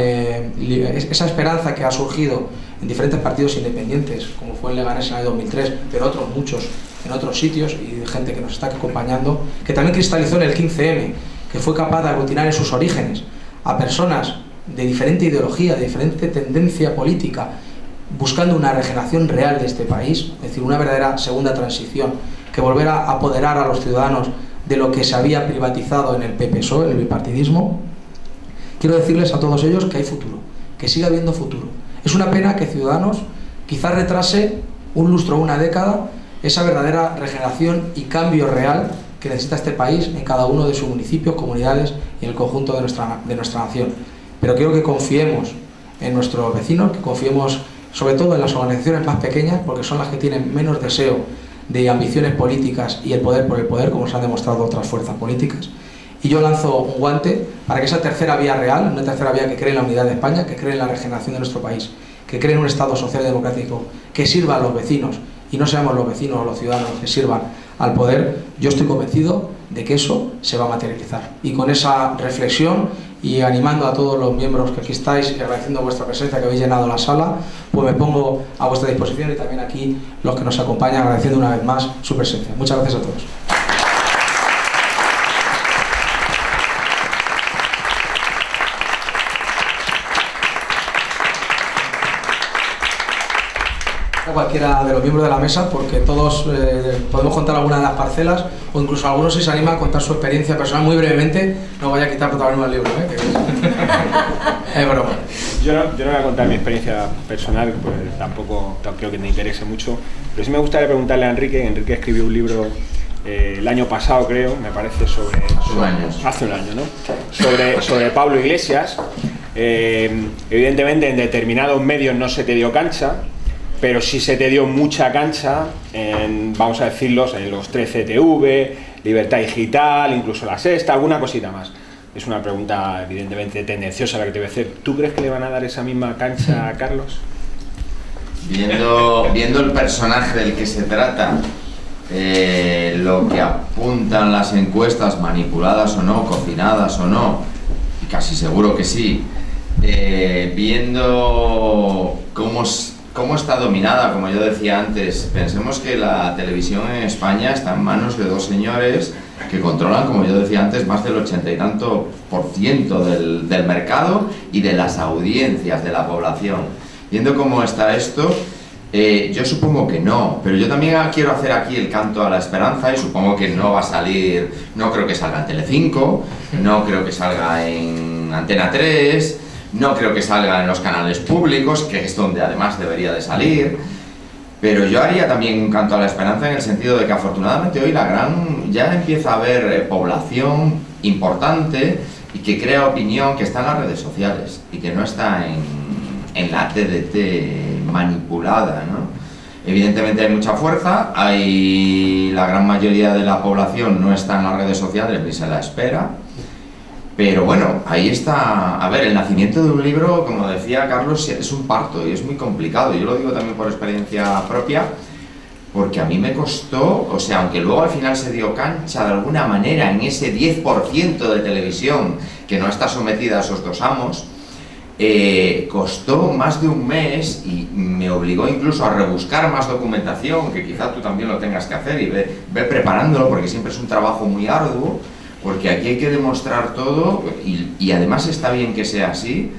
esa esperanza que ha surgido en diferentes partidos independientes, como fue en Leganés en el año 2003, pero otros muchos en otros sitios, y de gente que nos está acompañando, que también cristalizó en el 15M, que fue capaz de aglutinar en sus orígenes a personas de diferente ideología, de diferente tendencia política, buscando una regeneración real de este país, es decir, una verdadera segunda transición, que volviera a apoderar a los ciudadanos de lo que se había privatizado en el PP-PSOE, en el bipartidismo. Quiero decirles a todos ellos que hay futuro, que sigue habiendo futuro. Es una pena que Ciudadanos quizás retrase un lustro o una década esa verdadera regeneración y cambio real que necesita este país en cada uno de sus municipios, comunidades y en el conjunto de nuestra nación. Pero quiero que confiemos en nuestros vecinos, que confiemos sobre todo en las organizaciones más pequeñas, porque son las que tienen menos deseo de ambiciones políticas y el poder por el poder, como se han demostrado otras fuerzas políticas. Y yo lanzo un guante para que esa tercera vía real, una tercera vía que cree en la unidad de España, que cree en la regeneración de nuestro país, que cree en un Estado social y democrático, que sirva a los vecinos y no seamos los vecinos o los ciudadanos que sirvan al poder, yo estoy convencido de que eso se va a materializar. Y con esa reflexión y animando a todos los miembros que aquí estáis y agradeciendo vuestra presencia, que habéis llenado la sala, pues me pongo a vuestra disposición y también aquí los que nos acompañan, agradeciendo una vez más su presencia. Muchas gracias a todos. Cualquiera de los miembros de la mesa, porque todos podemos contar alguna de las parcelas, o incluso algunos si se anima a contar su experiencia personal muy brevemente. No vaya a quitar protagonismo al libro, es broma. Yo no voy a contar mi experiencia personal, pues tampoco creo que te interese mucho, pero sí me gustaría preguntarle a Enrique. Enrique escribió un libro el año pasado, creo, me parece, hace un año, ¿no? Sobre Pablo Iglesias. Evidentemente en determinados medios no se te dio cancha, pero sí se te dio mucha cancha en, vamos a decirlo, en los 13TV, Libertad Digital, incluso La Sexta, alguna cosita más. Es una pregunta evidentemente tendenciosa la que te voy a hacer. ¿Tú crees que le van a dar esa misma cancha a Carlos? Viendo el personaje del que se trata, lo que apuntan las encuestas, manipuladas o no, cocinadas o no, y casi seguro que sí, viendo cómo está dominada, como yo decía antes, pensemos que la televisión en España está en manos de dos señores que controlan, como yo decía antes, más del 80 y tanto % del mercado y de las audiencias de la población. Viendo cómo está esto, yo supongo que no, pero yo también quiero hacer aquí el canto a la esperanza y supongo que no va a salir, no creo que salga en Telecinco, no creo que salga en Antena 3, No creo que salga en los canales públicos, que es donde además debería de salir. Pero yo haría también un canto a la esperanza en el sentido de que afortunadamente hoy ya empieza a haber población importante y que crea opinión, que está en las redes sociales y que no está en la TDT manipulada, ¿no? Evidentemente hay mucha fuerza, la gran mayoría de la población no está en las redes sociales ni se la espera, pero bueno, ahí está. A ver, el nacimiento de un libro, como decía Carlos, es un parto y es muy complicado. Yo lo digo también por experiencia propia, porque a mí me costó, o sea, aunque luego al final se dio cancha de alguna manera en ese 10% de televisión que no está sometida a esos dos amos, costó más de un mes y me obligó incluso a rebuscar más documentación, que quizá tú también lo tengas que hacer, y ve preparándolo, porque siempre es un trabajo muy arduo, porque aquí hay que demostrar todo y además está bien que sea así,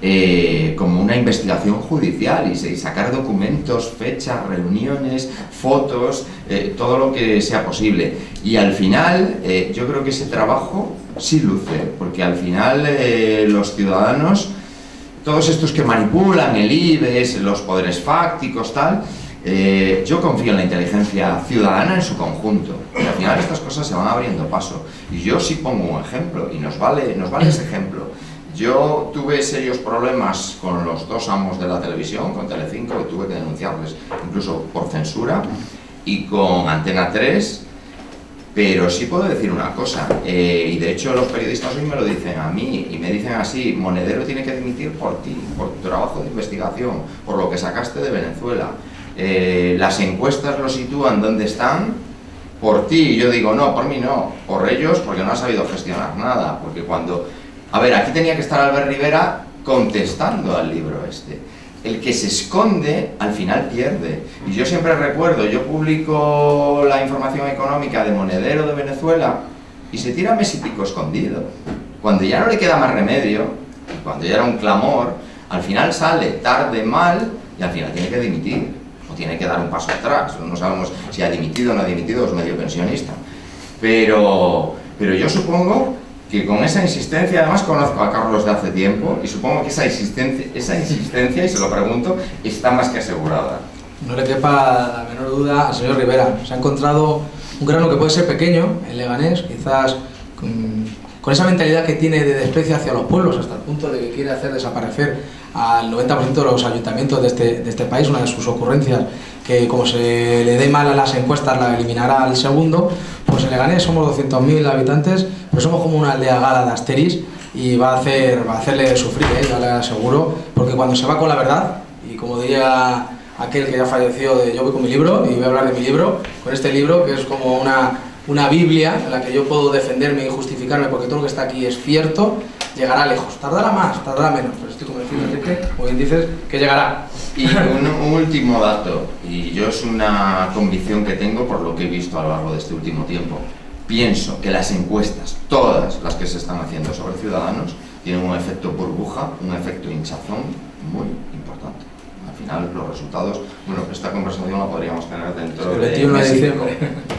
como una investigación judicial, y sacar documentos, fechas, reuniones, fotos, todo lo que sea posible. Y al final yo creo que ese trabajo sí luce, porque al final los ciudadanos, todos estos que manipulan el IBEX, los poderes fácticos, tal, yo confío en la inteligencia ciudadana en su conjunto, y al final estas cosas se van abriendo paso. Y yo sí pongo un ejemplo, y nos vale ese ejemplo. Yo tuve serios problemas con los dos amos de la televisión, con Telecinco, que tuve que denunciarles incluso por censura, y con Antena 3, pero sí puedo decir una cosa, y de hecho los periodistas hoy me lo dicen a mí, y me dicen así: Monedero tiene que dimitir por ti, por tu trabajo de investigación, por lo que sacaste de Venezuela. Las encuestas lo sitúan donde están por ti, y yo digo no, por mí no, por ellos, porque no han sabido gestionar nada, porque cuando... A ver, aquí tenía que estar Albert Rivera contestando al libro este. El que se esconde, al final pierde. Y yo siempre recuerdo, yo publico la información económica de Monedero de Venezuela y se tira mes y pico escondido. Cuando ya no le queda más remedio, cuando ya era un clamor, al final sale tarde, mal, y al final tiene que dimitir. O tiene que dar un paso atrás. No sabemos si ha dimitido o no ha dimitido, es medio pensionista. Pero yo supongo que con esa insistencia, además conozco a Carlos de hace tiempo, y supongo que esa insistencia, y se lo pregunto, está más que asegurada. No le quepa la menor duda al señor Rivera. Se ha encontrado un grano que puede ser pequeño en Leganés, quizás con esa mentalidad que tiene de desprecio hacia los pueblos, hasta el punto de que quiere hacer desaparecer al 90% de los ayuntamientos de este país. Una de sus ocurrencias, que como se le dé mal a las encuestas, la eliminará al segundo. Pues en Leganés somos 200.000 habitantes, pero somos como una aldea gala de Asterix, y va a hacerle sufrir, ya le aseguro, porque cuando se va con la verdad, y como diría aquel que ya falleció, de yo voy con mi libro, y voy a hablar de mi libro, con este libro que es como una Biblia en la que yo puedo defenderme y justificarme, porque todo lo que está aquí es cierto, llegará lejos. Tardará más, tardará menos, pero estoy convencido, Enrique, como bien dices, que llegará. Y un último dato, y yo es una convicción que tengo por lo que he visto a lo largo de este último tiempo. Pienso que las encuestas, todas las que se están haciendo sobre Ciudadanos, tienen un efecto burbuja, un efecto hinchazón muy importante. Al final los resultados, bueno, esta conversación la podríamos tener dentro el 21 de diciembre.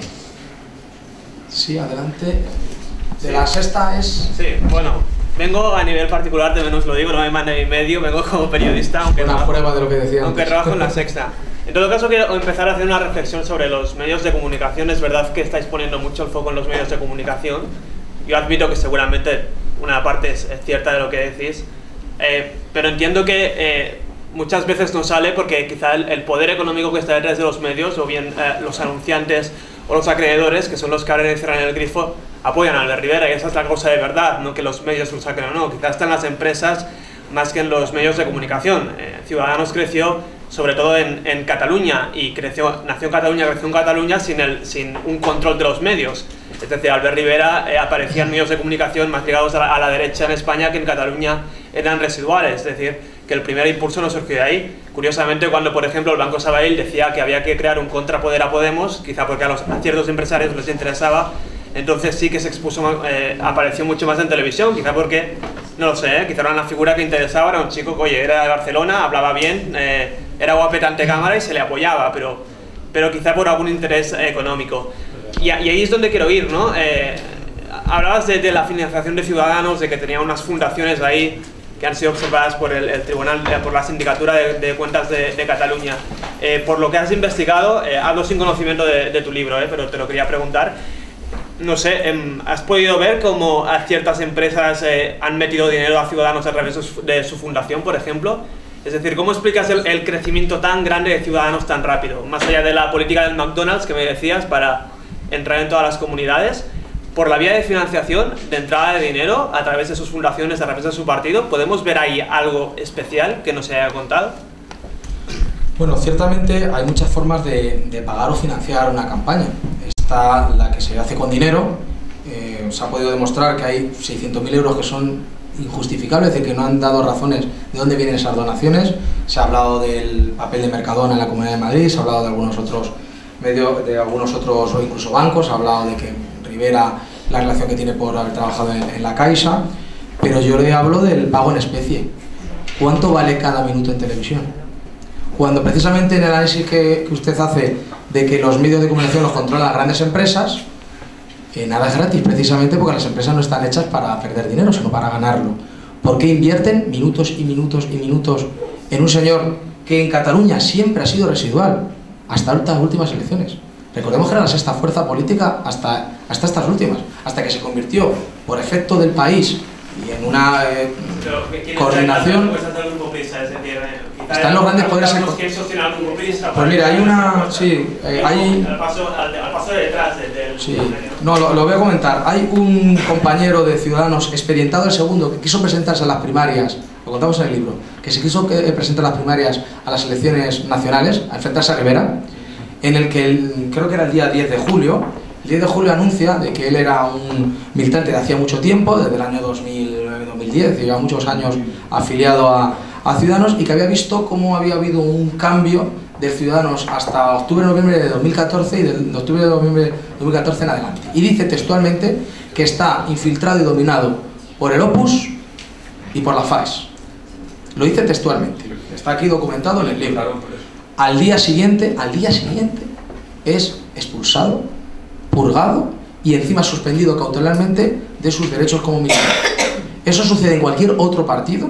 Sí, adelante. De la sexta es... Sí, bueno, vengo a nivel particular, también os lo digo, no me manda y medio, vengo como periodista, aunque una prueba de lo que decía aunque trabajo en la sexta. En todo caso, quiero empezar a hacer una reflexión sobre los medios de comunicación. Es verdad que estáis poniendo mucho el foco en los medios de comunicación. Yo admito que seguramente una parte es cierta de lo que decís, pero entiendo que muchas veces no sale porque quizá el poder económico que está detrás de los medios, o bien los anunciantes o los acreedores, que son los que abren y cierran el grifo, apoyan a Albert Rivera, y esa es la cosa de verdad, no que los medios lo saquen o no. Quizás están las empresas más que en los medios de comunicación. Ciudadanos creció sobre todo en Cataluña, y nació en Cataluña sin un control de los medios. Es decir, Albert Rivera aparecía en medios de comunicación más ligados a la derecha en España, que en Cataluña eran residuales. Es decir, que el primer impulso no surgió de ahí. Curiosamente, cuando por ejemplo el Banco Sabadell decía que había que crear un contrapoder a Podemos, quizá porque a ciertos empresarios les interesaba, entonces sí que se expuso, apareció mucho más en televisión, quizá porque, no lo sé, quizá era una figura que interesaba, era un chico que, oye, era de Barcelona, hablaba bien, era guapeta ante cámara y se le apoyaba, pero quizá por algún interés económico. Y ahí es donde quiero ir, ¿no? Hablabas de la financiación de Ciudadanos, de que tenía unas fundaciones ahí que han sido observadas por el tribunal, por la Sindicatura de Cuentas de Cataluña. Por lo que has investigado, hablo sin conocimiento de tu libro, pero te lo quería preguntar. No sé, ¿has podido ver cómo a ciertas empresas han metido dinero a Ciudadanos a través de su fundación, por ejemplo? Es decir, ¿cómo explicas el crecimiento tan grande de Ciudadanos tan rápido? Más allá de la política del McDonald's que me decías para entrar en todas las comunidades, por la vía de financiación, de entrada de dinero, a través de sus fundaciones, a través de su partido, ¿podemos ver ahí algo especial que no se haya contado? Bueno, ciertamente hay muchas formas de pagar o financiar una campaña. Está la que se hace con dinero. Se ha podido demostrar que hay 600.000 euros que son injustificables, es decir, que no han dado razones de dónde vienen esas donaciones. Se ha hablado del papel de Mercadona en la Comunidad de Madrid, se ha hablado de algunos otros medios, de algunos otros o incluso bancos, se ha hablado de que Rivera, la relación que tiene por haber trabajado en la Caixa, pero yo le hablo del pago en especie. ¿Cuánto vale cada minuto en televisión? Cuando precisamente en el análisis que usted hace de que los medios de comunicación los controlan las grandes empresas, nada es gratis, precisamente porque las empresas no están hechas para perder dinero, sino para ganarlo. ¿Por qué invierten minutos y minutos y minutos en un señor que en Cataluña siempre ha sido residual, hasta las últimas elecciones? Recordemos que era la sexta fuerza política hasta estas últimas, hasta que se convirtió, por efecto del país y en una coordinación... Están en los grandes poderes... Pues mira, hay una... Sí, hay... Al paso de detrás del... Sí, no, lo voy a comentar. Hay un compañero de Ciudadanos experimentado, el segundo, que quiso presentarse a las primarias, lo contamos en el libro, que se quiso presentar a las primarias a las elecciones nacionales, a enfrentarse a Rivera, en el que creo que era el día 10 de julio, el 10 de julio anuncia de que él era un militante de hacía mucho tiempo, desde el año 2010, lleva muchos años afiliado a Ciudadanos, y que había visto cómo había habido un cambio de Ciudadanos hasta octubre-noviembre de 2014 y de octubre de noviembre de 2014 en adelante. Y dice textualmente que está infiltrado y dominado por el Opus y por la FAES. Lo dice textualmente, está aquí documentado en el libro. Al día siguiente es expulsado, purgado y encima suspendido cautelarmente de sus derechos como militante. Eso sucede en cualquier otro partido.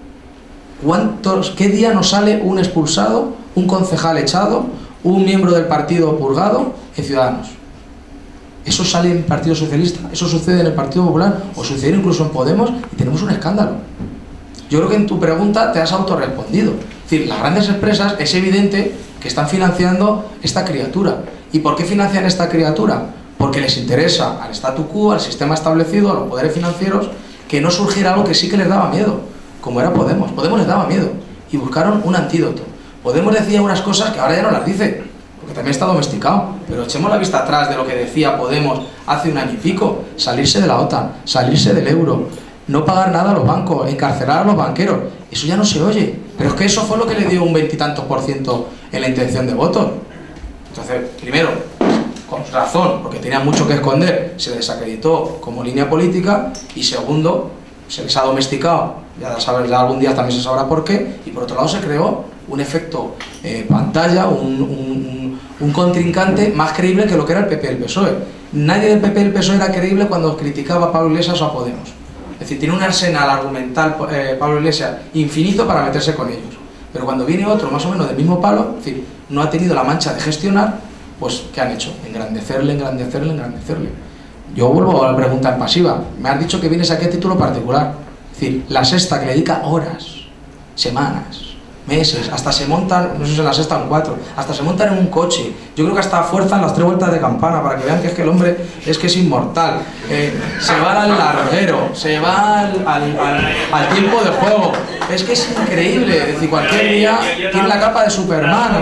¿Qué día nos sale un expulsado, un concejal echado, un miembro del partido purgado en Ciudadanos? Eso sale en el Partido Socialista, eso sucede en el Partido Popular o sucede incluso en Podemos y tenemos un escándalo. Yo creo que en tu pregunta te has autorrespondido. Es decir, las grandes empresas es evidente que están financiando esta criatura. ¿Y por qué financian esta criatura? Porque les interesa al statu quo, al sistema establecido, a los poderes financieros, que no surgiera algo que sí que les daba miedo, como era Podemos. Podemos les daba miedo y buscaron un antídoto. Podemos decía unas cosas que ahora ya no las dice, porque también está domesticado, pero echemos la vista atrás de lo que decía Podemos hace un año y pico: salirse de la OTAN, salirse del euro, no pagar nada a los bancos, encarcelar a los banqueros. Eso ya no se oye, pero es que eso fue lo que le dio un 20 y tantos % en la intención de voto. Entonces, primero, con razón, porque tenía mucho que esconder, se desacreditó como línea política, y segundo, se les ha domesticado, ya sabes, ya algún día también se sabrá por qué, y por otro lado se creó un efecto pantalla, un contrincante más creíble que lo que era el PP y el PSOE. Nadie del PP y el PSOE era creíble cuando criticaba a Pablo Iglesias o a Podemos. Es decir, tiene un arsenal argumental Pablo Iglesias infinito para meterse con ellos. Pero cuando viene otro más o menos del mismo palo, es decir, no ha tenido la mancha de gestionar, pues ¿qué han hecho? Engrandecerle, engrandecerle, engrandecerle. Yo vuelvo a la pregunta en pasiva. Me has dicho que vienes aquí a título particular. Es decir, La Sexta, que le dedica horas, semanas, meses, hasta se montan, no sé si en La Sexta o en 4, hasta se montan en un coche. Yo creo que hasta fuerzan las 3 vueltas de campana para que vean que es que el hombre es que es inmortal. Se va al larguero, se va al tiempo de juego. Es que es increíble. Es decir, cualquier día tiene la capa de Superman.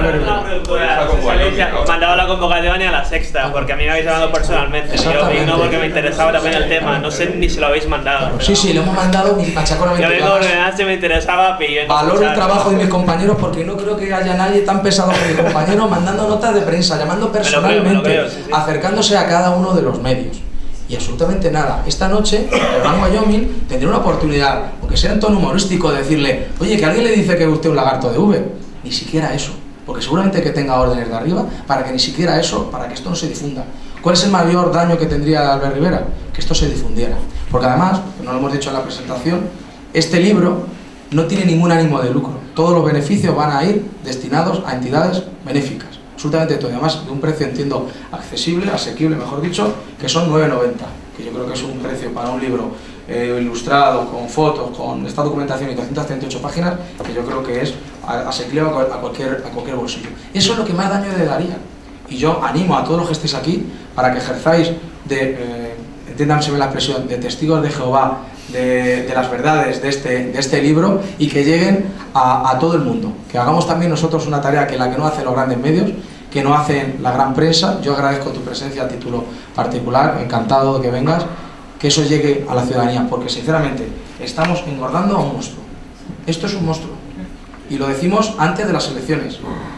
Mandaba la convocatoria a La Sexta, porque a mí me habéis llamado personalmente. Yo vino porque me interesaba también el tema. No sé ni si lo habéis mandado. Sí, sí, lo hemos mandado y machaconamente. Yo vengo porque si me interesaba. Valoro el trabajo de mis compañeros, porque no creo que haya nadie tan pesado como mi compañero mandando notas de prensa, llamando personalmente, acercándose a cada uno de los medios. Y absolutamente nada. Esta noche, el Gran Wyoming tendrá una oportunidad, aunque sea en tono humorístico, de decirle: oye, que alguien le dice que es usted un lagarto de V. Ni siquiera eso, porque seguramente que tenga órdenes de arriba para que ni siquiera eso, para que esto no se difunda. ¿Cuál es el mayor daño que tendría Albert Rivera? Que esto se difundiera. Porque además, no lo hemos dicho en la presentación, este libro no tiene ningún ánimo de lucro. Todos los beneficios van a ir destinados a entidades benéficas. Absolutamente todo. Y además de un precio, entiendo, accesible, asequible, mejor dicho, que son 9,90, que yo creo que es un precio para un libro ilustrado, con fotos, con esta documentación y 238 páginas, que yo creo que es asequible a cualquier bolsillo. Eso es lo que más daño le daría. Y yo animo a todos los que estéis aquí para que ejerzáis de, entiéndanse la expresión, de testigos de Jehová, de las verdades de este libro, y que lleguen a todo el mundo. Que hagamos también nosotros una tarea que la que no hacen los grandes medios, que no hacen la gran prensa. Yo agradezco tu presencia a título particular, encantado de que vengas, que eso llegue a la ciudadanía, porque sinceramente estamos engordando a un monstruo. Esto es un monstruo. Y lo decimos antes de las elecciones.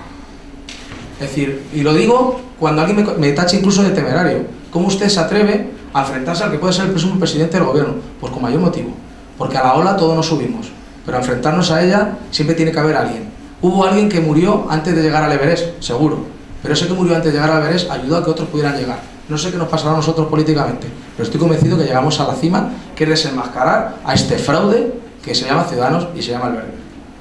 Es decir, y lo digo cuando alguien me tache incluso de temerario. ¿Cómo usted se atreve a enfrentarse al que puede ser el próximo presidente del gobierno? Pues con mayor motivo. Porque a la ola todos nos subimos. Pero a enfrentarnos a ella siempre tiene que haber alguien. Hubo alguien que murió antes de llegar al Everest, seguro. Pero ese que murió antes de llegar al Everest ayudó a que otros pudieran llegar. No sé qué nos pasará a nosotros políticamente, pero estoy convencido que llegamos a la cima, que es desenmascarar a este fraude que se llama Ciudadanos y se llama Albergue.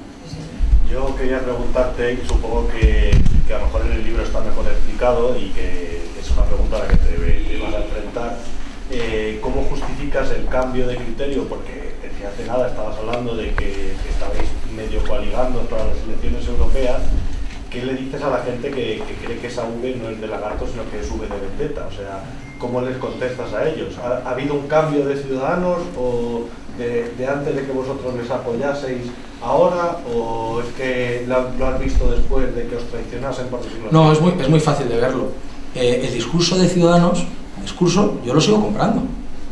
Yo quería preguntarte, y supongo que a lo mejor en el libro está mejor explicado y que es una pregunta a la que te vas a enfrentar, ¿cómo justificas el cambio de criterio? Porque desde hace nada estabas hablando de que estabais medio coaligando todas las elecciones europeas. ¿Qué le dices a la gente que cree que esa V no es de lagarto, sino que es V de vendetta? O sea, ¿cómo les contestas a ellos? ¿Ha habido un cambio de Ciudadanos o de antes de que vosotros les apoyaseis ahora, o es que lo has visto después de que os traicionasen por decirlo así? No, es muy fácil de verlo. El discurso de Ciudadanos, yo lo sigo comprando.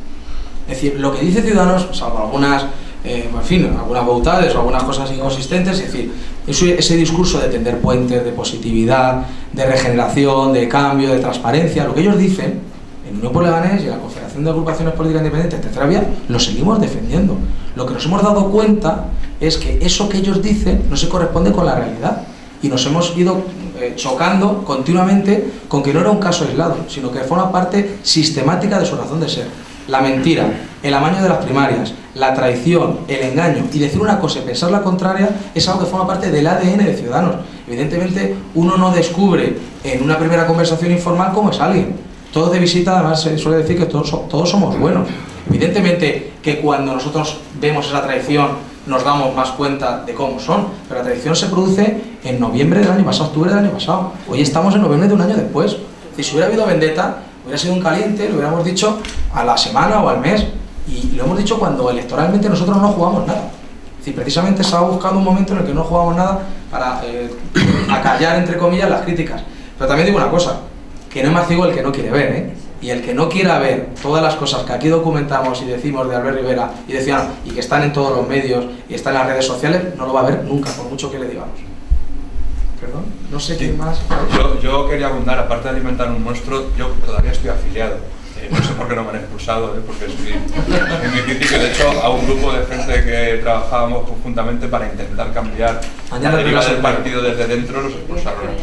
Es decir, lo que dice Ciudadanos, salvo algunas, en fin, algunas bautades o algunas cosas inconsistentes, es decir, ese discurso de tender puentes, de positividad, de regeneración, de cambio, de transparencia, lo que ellos dicen en Unión por Leganés y en la Confederación de Agrupaciones Políticas Independientes, Tercera Vía, lo seguimos defendiendo. Lo que nos hemos dado cuenta es que eso que ellos dicen no se corresponde con la realidad, y nos hemos ido chocando continuamente con que no era un caso aislado, sino que forma parte sistemática de su razón de ser. La mentira, el amaño de las primarias, la traición, el engaño y decir una cosa y pensar la contraria es algo que forma parte del ADN de Ciudadanos. Evidentemente uno no descubre en una primera conversación informal cómo es alguien. Todos de visita, además se suele decir que todos somos buenos. Evidentemente que cuando nosotros vemos esa traición nos damos más cuenta de cómo son, pero la traición se produce en noviembre del año pasado, octubre del año pasado. Hoy estamos en noviembre de un año después. Es decir, si hubiera habido vendetta, hubiera sido un caliente, lo hubiéramos dicho a la semana o al mes, y lo hemos dicho cuando electoralmente nosotros no jugamos nada. Es decir, precisamente se ha buscado un momento en el que no jugamos nada para acallar, entre comillas, las críticas. Pero también digo una cosa, que no es más ciego el que no quiere ver, ¿eh? Y el que no quiera ver todas las cosas que aquí documentamos y decimos de Albert Rivera y de Ciudadanos, y que están en todos los medios y están en las redes sociales, no lo va a ver nunca, por mucho que le digamos. Perdón, no sé quién más. Yo quería abundar, aparte de alimentar un monstruo, yo todavía estoy afiliado. No sé por qué no me han expulsado, porque es muy crítico. De hecho, a un grupo de gente que trabajábamos conjuntamente para intentar cambiar la deriva del partido desde dentro, los expulsaron a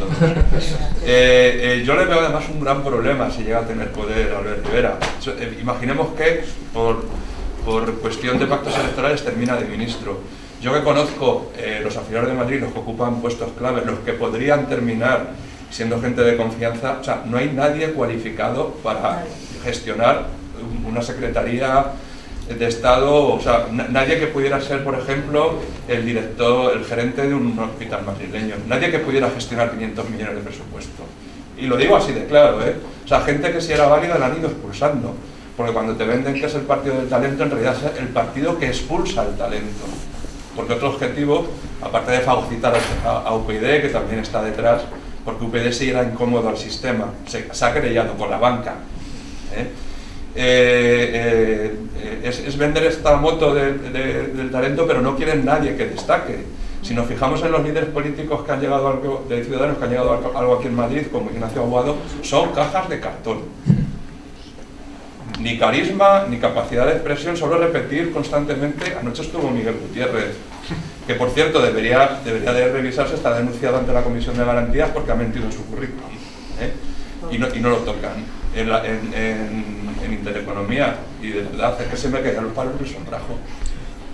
todos. Yo le veo además un gran problema si llega a tener poder Albert Rivera. Imaginemos que por cuestión de pactos electorales termina de ministro. Yo que conozco los afiliados de Madrid, los que ocupan puestos claves, los que podrían terminar siendo gente de confianza, o sea, no hay nadie cualificado para gestionar una secretaría de Estado, o sea, nadie que pudiera ser, por ejemplo, el director, el gerente de un hospital madrileño, nadie que pudiera gestionar 500 millones de presupuesto. Y lo digo así de claro, ¿eh? O sea, gente que si era válida la han ido expulsando, porque cuando te venden que es el partido del talento, en realidad es el partido que expulsa el talento. Porque otro objetivo, aparte de fagocitar a UPyD, que también está detrás, porque UPyD sí era incómodo al sistema, se ha querellado con la banca. Es vender esta moto del talento, pero no quieren nadie que destaque. Si nos fijamos en los líderes políticos que han llegado algo, de Ciudadanos que han llegado a algo aquí en Madrid, como Ignacio Aguado, son cajas de cartón. Ni carisma, ni capacidad de expresión, solo repetir constantemente. Anoche estuvo Miguel Gutiérrez, que por cierto debería de revisarse, está denunciado ante la Comisión de Garantías porque ha mentido en su currículum, y no lo tocan en Intereconomía, y de verdad es que se me caían los palos del sombrajo.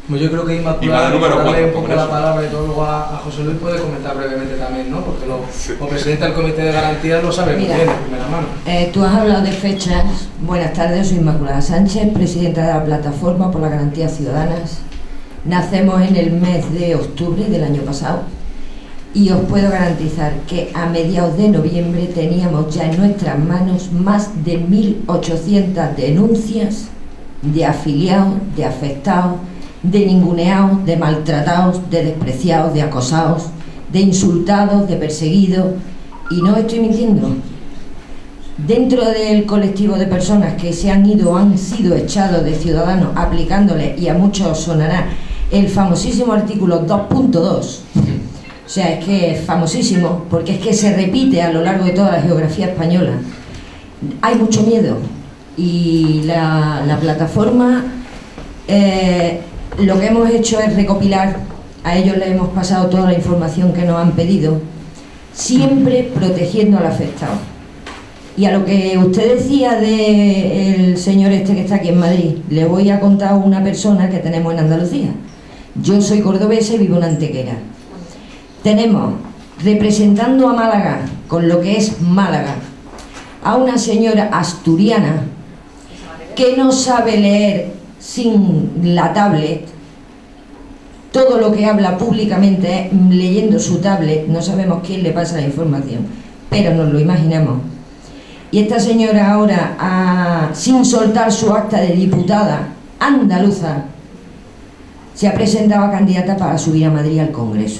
Pues yo creo que Inmaculada, por darle un poco la palabra y todo luego a José Luis, puede comentar brevemente también, ¿no? Porque como presidente del Comité de Garantías lo sabe muy bien, de primera mano. Tú has hablado de fechas. Buenas tardes, soy Inmaculada Sánchez, presidenta de la Plataforma por las Garantías Ciudadanas. Nacemos en el mes de octubre del año pasado y os puedo garantizar que a mediados de noviembre teníamos ya en nuestras manos más de 1.800 denuncias de afiliados, de afectados, de ninguneados, de maltratados, de despreciados, de acosados, de insultados, de perseguidos, y no estoy mintiendo. Dentro del colectivo de personas que se han ido o han sido echados de Ciudadanos, aplicándole, y a muchos sonará, el famosísimo artículo 2.2, o sea, es que es famosísimo, porque es que se repite a lo largo de toda la geografía española. Hay mucho miedo, y la plataforma... lo que hemos hecho es recopilar, a ellos les hemos pasado toda la información que nos han pedido, siempre protegiendo al afectado. Y a lo que usted decía del señor este que está aquí en Madrid, le voy a contar una persona que tenemos en Andalucía. Yo soy cordobesa y vivo en Antequera. Tenemos, representando a Málaga, con lo que es Málaga, a una señora asturiana que no sabe leer sin la tablet. Todo lo que habla públicamente es leyendo su tablet. No sabemos quién le pasa la información, pero nos lo imaginamos. Y esta señora ahora, sin soltar su acta de diputada andaluza, se ha presentado a candidata para subir a Madrid al Congreso.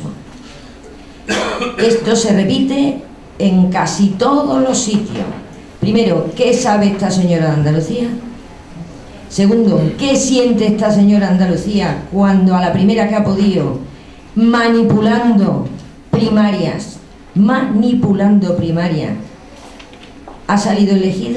Esto se repite en casi todos los sitios. Primero, ¿qué sabe esta señora de Andalucía? Segundo, ¿qué siente esta señora Andalucía cuando a la primera que ha podido, manipulando primarias, ha salido elegida?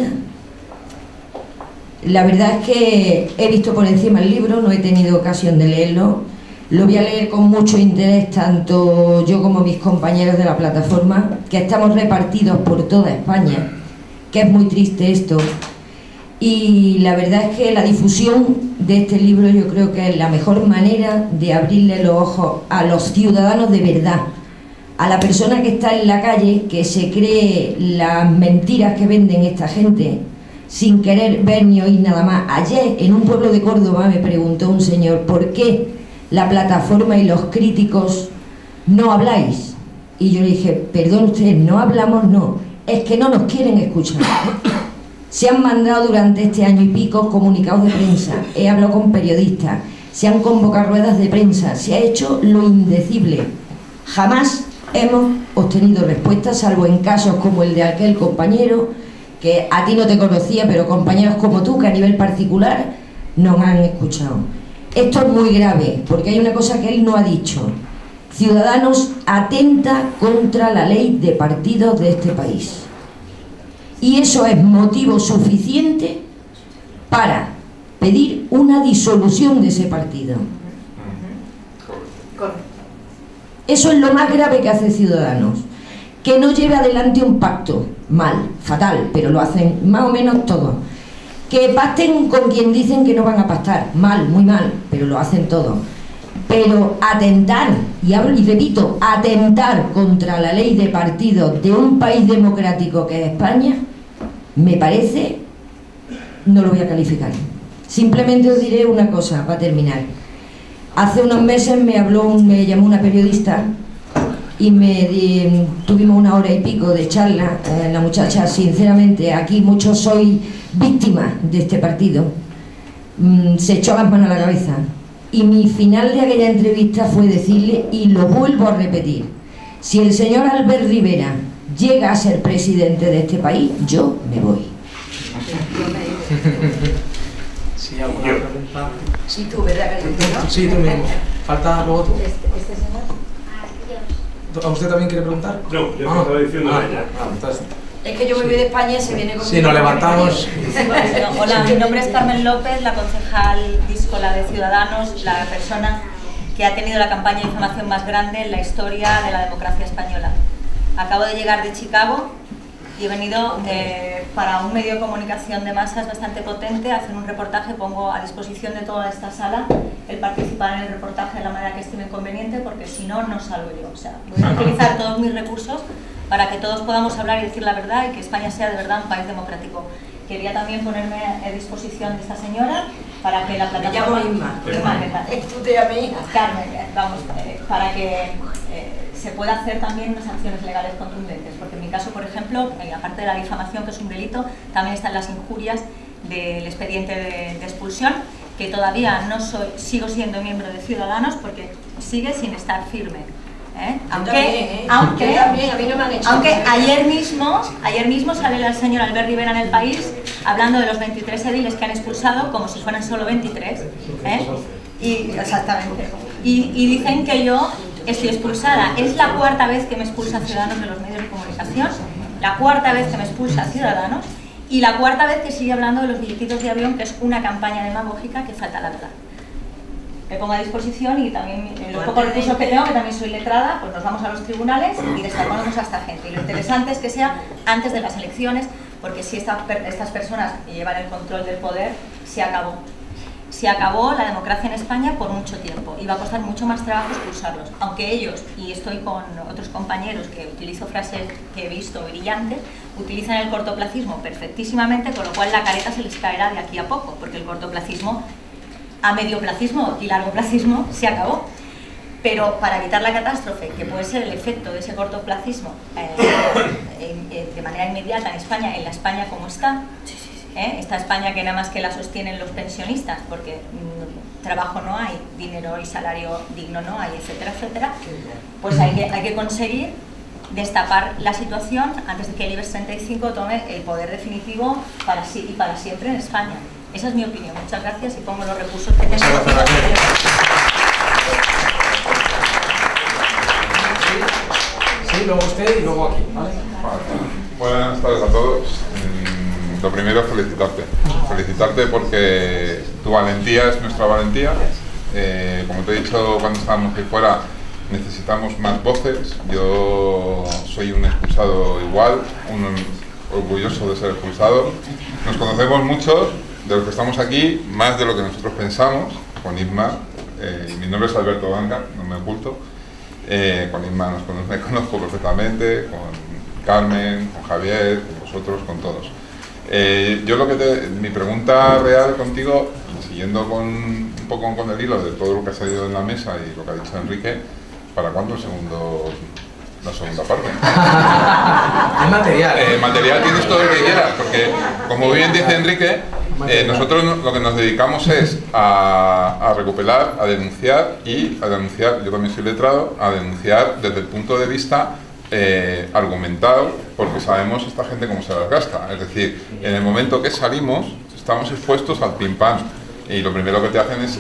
La verdad es que he visto por encima el libro, no he tenido ocasión de leerlo. Lo voy a leer con mucho interés, tanto yo como mis compañeros de la plataforma, que estamos repartidos por toda España, que es muy triste esto. Y la verdad es que la difusión de este libro yo creo que es la mejor manera de abrirle los ojos a los ciudadanos de verdad, a la persona que está en la calle, que se cree las mentiras que venden esta gente sin querer ver ni oír nada más. Ayer en un pueblo de Córdoba me preguntó un señor: ¿por qué la plataforma y los críticos no habláis? Y yo le dije: perdón usted, no hablamos, no, es que no nos quieren escuchar. Se han mandado durante este año y pico comunicados de prensa, he hablado con periodistas, se han convocado ruedas de prensa, se ha hecho lo indecible. Jamás hemos obtenido respuesta, salvo en casos como el de aquel compañero, que a ti no te conocía, pero compañeros como tú, que a nivel particular nos han escuchado. Esto es muy grave, porque hay una cosa que él no ha dicho. Ciudadanos atenta contra la ley de partidos de este país. Y eso es motivo suficiente para pedir una disolución de ese partido. Eso es lo más grave que hace Ciudadanos. Que no lleve adelante un pacto, mal, fatal, pero lo hacen más o menos todos. Que pacten con quien dicen que no van a pactar, mal, muy mal, pero lo hacen todos. Pero atentar, y repito, atentar contra la ley de partidos de un país democrático que es España, me parece, no lo voy a calificar. Simplemente os diré una cosa para terminar. Hace unos meses me llamó una periodista y tuvimos una hora y pico de charla. La muchacha, sinceramente, aquí muchos sois víctimas de este partido, se echó las manos a la cabeza. Y mi final de aquella entrevista fue decirle, y lo vuelvo a repetir: si el señor Albert Rivera llega a ser presidente de este país, yo me voy. Sí, ¿alguna pregunta? Sí, tú, ¿verdad? ¿No? Sí, tú mismo. ¿Falta luego tú? ¿Este señor? ¿A usted también quiere preguntar? No, yo estaba diciendo a ella. Entonces... Es que yo me voy de España y se viene con... Sí, nos levantamos. Hola, mi nombre es Carmen López, la concejal díscola de Ciudadanos, la persona que ha tenido la campaña de información más grande en la historia de la democracia española. Acabo de llegar de Chicago y he venido para un medio de comunicación de masas bastante potente a hacer un reportaje. Pongo a disposición de toda esta sala el participar en el reportaje de la manera que estime conveniente, porque si no, no salgo yo. O sea, voy a utilizar todos mis recursos para que todos podamos hablar y decir la verdad y que España sea de verdad un país democrático. Quería también ponerme a disposición de esta señora para que la plataforma... Me llamo Inma. Carmen, vamos, para que se pueda hacer también unas acciones legales contundentes, porque en mi caso, por ejemplo, aparte de la difamación, que es un delito, también están las injurias del expediente de expulsión, que todavía no sigo siendo miembro de Ciudadanos porque sigue sin estar firme. Aunque ayer mismo sale el señor Albert Rivera en El País hablando de los 23 ediles que han expulsado como si fueran solo 23, exactamente, y dicen que yo estoy expulsada. Es la cuarta vez que me expulsa Ciudadanos de los medios de comunicación, la cuarta vez que me expulsa Ciudadanos y la cuarta vez que sigue hablando de los billetitos de avión, que es una campaña demagógica que falta la verdad. Me pongo a disposición y también los pocos recursos que tengo, que también soy letrada, pues nos vamos a los tribunales y descargamos a esta gente. Y lo interesante es que sea antes de las elecciones, porque si estas personas llevan el control del poder, se acabó. Se acabó la democracia en España por mucho tiempo y va a costar mucho más trabajo expulsarlos. Aunque ellos, y estoy con otros compañeros que utilizo frases que he visto brillantes, utilizan el cortoplacismo perfectísimamente, con lo cual la careta se les caerá de aquí a poco, porque el cortoplacismo a medioplacismo y largoplacismo se acabó. Pero para evitar la catástrofe, que puede ser el efecto de ese cortoplacismo de manera inmediata en España, en la España como está, esta España que nada más que la sostienen los pensionistas, porque trabajo no hay, dinero y salario digno no hay, etcétera, etcétera, pues hay que conseguir destapar la situación antes de que el IBEX 35 tome el poder definitivo para sí y para siempre en España. Esa es mi opinión. Muchas gracias y pongo los recursos que tengo. Sí, luego usted y luego aquí, ¿vale? Buenas tardes a todos. Lo primero es felicitarte. Felicitarte porque tu valentía es nuestra valentía. Como te he dicho cuando estábamos ahí fuera, necesitamos más voces. Yo soy un expulsado igual, un orgulloso de ser expulsado. Nos conocemos muchos de los que estamos aquí, más de lo que nosotros pensamos, con Inma. Mi nombre es Alberto Banca, no me oculto. Con Inma me conozco perfectamente, con Carmen, con Javier, con vosotros, con todos. Mi pregunta real contigo, siguiendo un poco con el hilo de todo lo que ha salido en la mesa y lo que ha dicho Enrique, ¿para cuándo la segunda parte? Hay material. Material tienes todo lo que quieras, porque como bien dice Enrique, nosotros lo que nos dedicamos es a recuperar, a denunciar, yo también soy letrado, a denunciar desde el punto de vista argumentado, porque sabemos esta gente cómo se las gasta. Es decir, en el momento que salimos, estamos expuestos al pim pam, y lo primero que te hacen es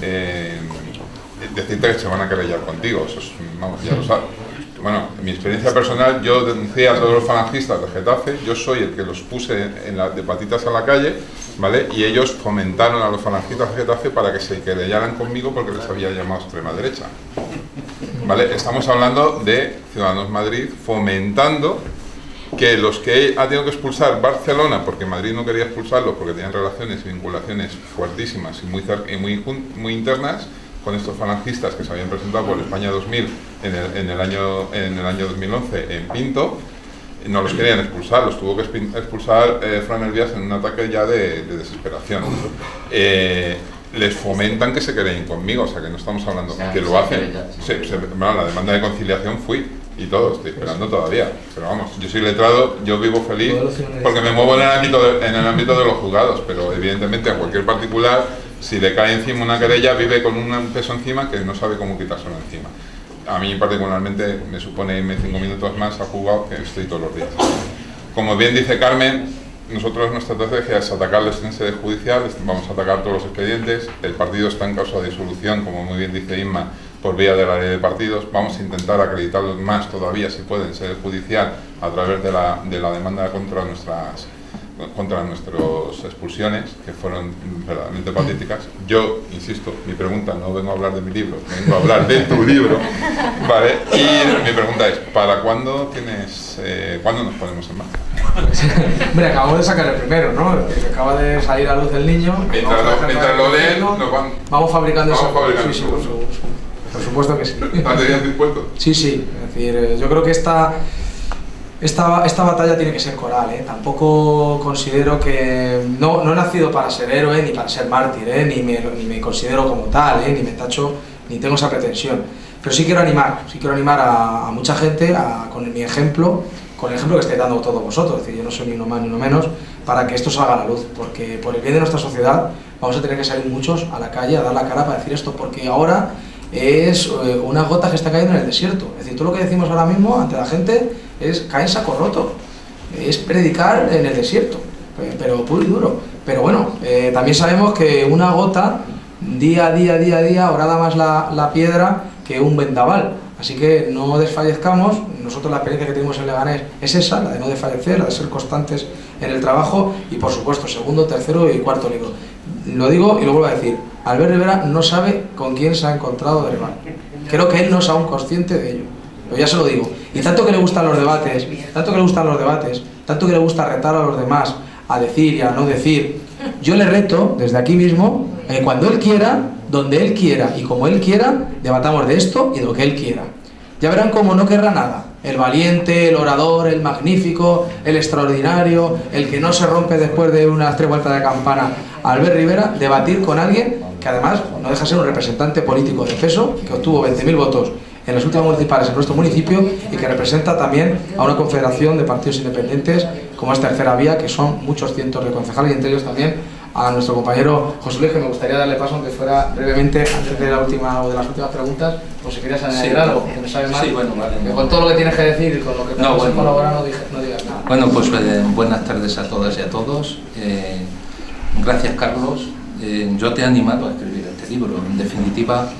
decirte que se van a querellar contigo. Eso es, vamos, ya lo sabes. Bueno, en mi experiencia personal, yo denuncié a todos los falangistas de Getafe, yo soy el que los puse de patitas a la calle, ¿vale? Y ellos fomentaron a los falangistas de Getafe para que se querellaran conmigo porque les había llamado extrema derecha, ¿vale? Estamos hablando de Ciudadanos Madrid fomentando que los que ha tenido que expulsar Barcelona, porque Madrid no quería expulsarlos porque tenían relaciones y vinculaciones fuertísimas y muy internas, con estos falangistas que se habían presentado por España 2000 en el año 2011 en Pinto, no los querían expulsar, los tuvo que expulsar Fran Elías en un ataque ya de desesperación. Les fomentan que se queden conmigo, o sea que no estamos hablando que lo hacen. Bueno, la demanda de conciliación fui y todo, estoy esperando todavía, pero vamos, yo soy letrado, yo vivo feliz porque me muevo en el ámbito de los juzgados, pero evidentemente a cualquier particular, si le cae encima una querella, vive con un peso encima que no sabe cómo quitárselo encima. A mí particularmente me supone irme 5 minutos más al juzgado, que estoy todos los días. Como bien dice Carmen, nosotros nuestra estrategia es atacar la sede judicial, vamos a atacar todos los expedientes, el partido está en causa de disolución, como muy bien dice Inma, por vía de la ley de partidos, vamos a intentar acreditarlos más todavía, si pueden, sede judicial, a través de la demanda contra contra nuestras expulsiones, que fueron verdaderamente patéticas. Yo, insisto, mi pregunta, no vengo a hablar de mi libro, vengo a hablar de tu libro, ¿vale? Y mi pregunta es, ¿para cuándo cuándo nos ponemos en marcha? Hombre, acabamos de sacar el primero, ¿no? Que acaba de salir a luz el niño. Mientras lo leen, vamos fabricando eso. Sí, por supuesto que sí. ¿Estás dispuesto? Sí, es decir, yo creo que esta batalla tiene que ser coral, ¿eh? Tampoco considero que... No he nacido para ser héroe ni para ser mártir, ni me considero como tal, ni me tacho, ni tengo esa pretensión. Pero sí quiero animar a mucha gente con mi ejemplo, con el ejemplo que estáis dando todos vosotros. Es decir, yo no soy ni uno más ni uno menos, para que esto salga a la luz, porque por el bien de nuestra sociedad vamos a tener que salir muchos a la calle a dar la cara para decir esto, porque ahora es una gota que está cayendo en el desierto. Es decir, todo lo que decimos ahora mismo ante la gente es caer en saco roto, es predicar en el desierto, pero puro y duro. Pero bueno, también sabemos que una gota, día a día, orada más la piedra que un vendaval. Así que no desfallezcamos. Nosotros la experiencia que tenemos en Leganés es esa, la de no desfallecer, la de ser constantes en el trabajo y, por supuesto, segundo, tercero y cuarto libro. Lo digo y lo vuelvo a decir, Albert Rivera no sabe con quién se ha encontrado de rival. Creo que él no es aún consciente de ello, pero ya se lo digo. Y tanto que le gustan los debates, tanto que le gusta retar a los demás, a decir y a no decir, yo le reto desde aquí mismo, cuando él quiera, donde él quiera y como él quiera, debatamos de esto y de lo que él quiera. Ya verán cómo no querrá nada. El valiente, el orador, el magnífico, el extraordinario, el que no se rompe después de unas 3 vueltas de campana, Albert Rivera, debatir con alguien que además no deja de ser un representante político de peso, que obtuvo 20.000 votos en las últimas municipales en nuestro municipio y que representa también a una confederación de partidos independientes como es Tercera Vía, que son muchos cientos de concejales y entre ellos también a nuestro compañero José Luis, que me gustaría darle paso, aunque fuera brevemente, antes de la última o de las últimas preguntas, por si querías añadir algo, que no sabe más, bueno, vale. Que con todo lo que tienes que decir y con lo que podemos colaborar no digas nada. Bueno, pues buenas tardes a todas y a todos. Gracias, Carlos. Yo te he animado a escribir este libro. En definitiva,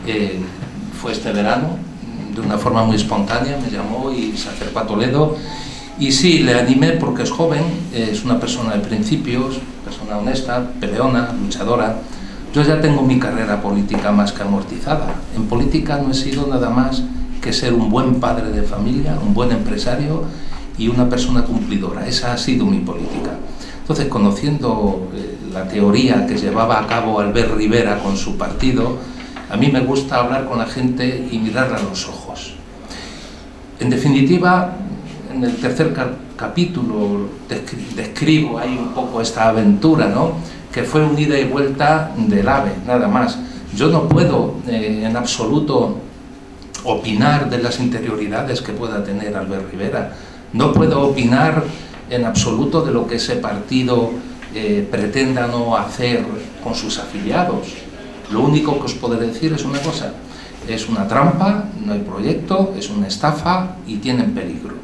fue este verano, de una forma muy espontánea, me llamó y se acercó a Toledo. Y sí, le animé porque es joven, es una persona de principios, persona honesta, peleona, luchadora. Yo ya tengo mi carrera política más que amortizada. En política no he sido nada más que ser un buen padre de familia, un buen empresario y una persona cumplidora. Esa ha sido mi política. Entonces, conociendo la teoría que llevaba a cabo Albert Rivera con su partido, a mí me gusta hablar con la gente y mirarla a los ojos. En definitiva, en el tercer capítulo describo ahí un poco esta aventura, ¿no? Que fue un ida y vuelta del AVE, nada más. Yo no puedo en absoluto opinar de las interioridades que pueda tener Albert Rivera. No puedo opinar en absoluto de lo que ese partido pretenda no hacer con sus afiliados. Lo único que os podré decir es una cosa: es una trampa, no hay proyecto, es una estafa y tienen peligro.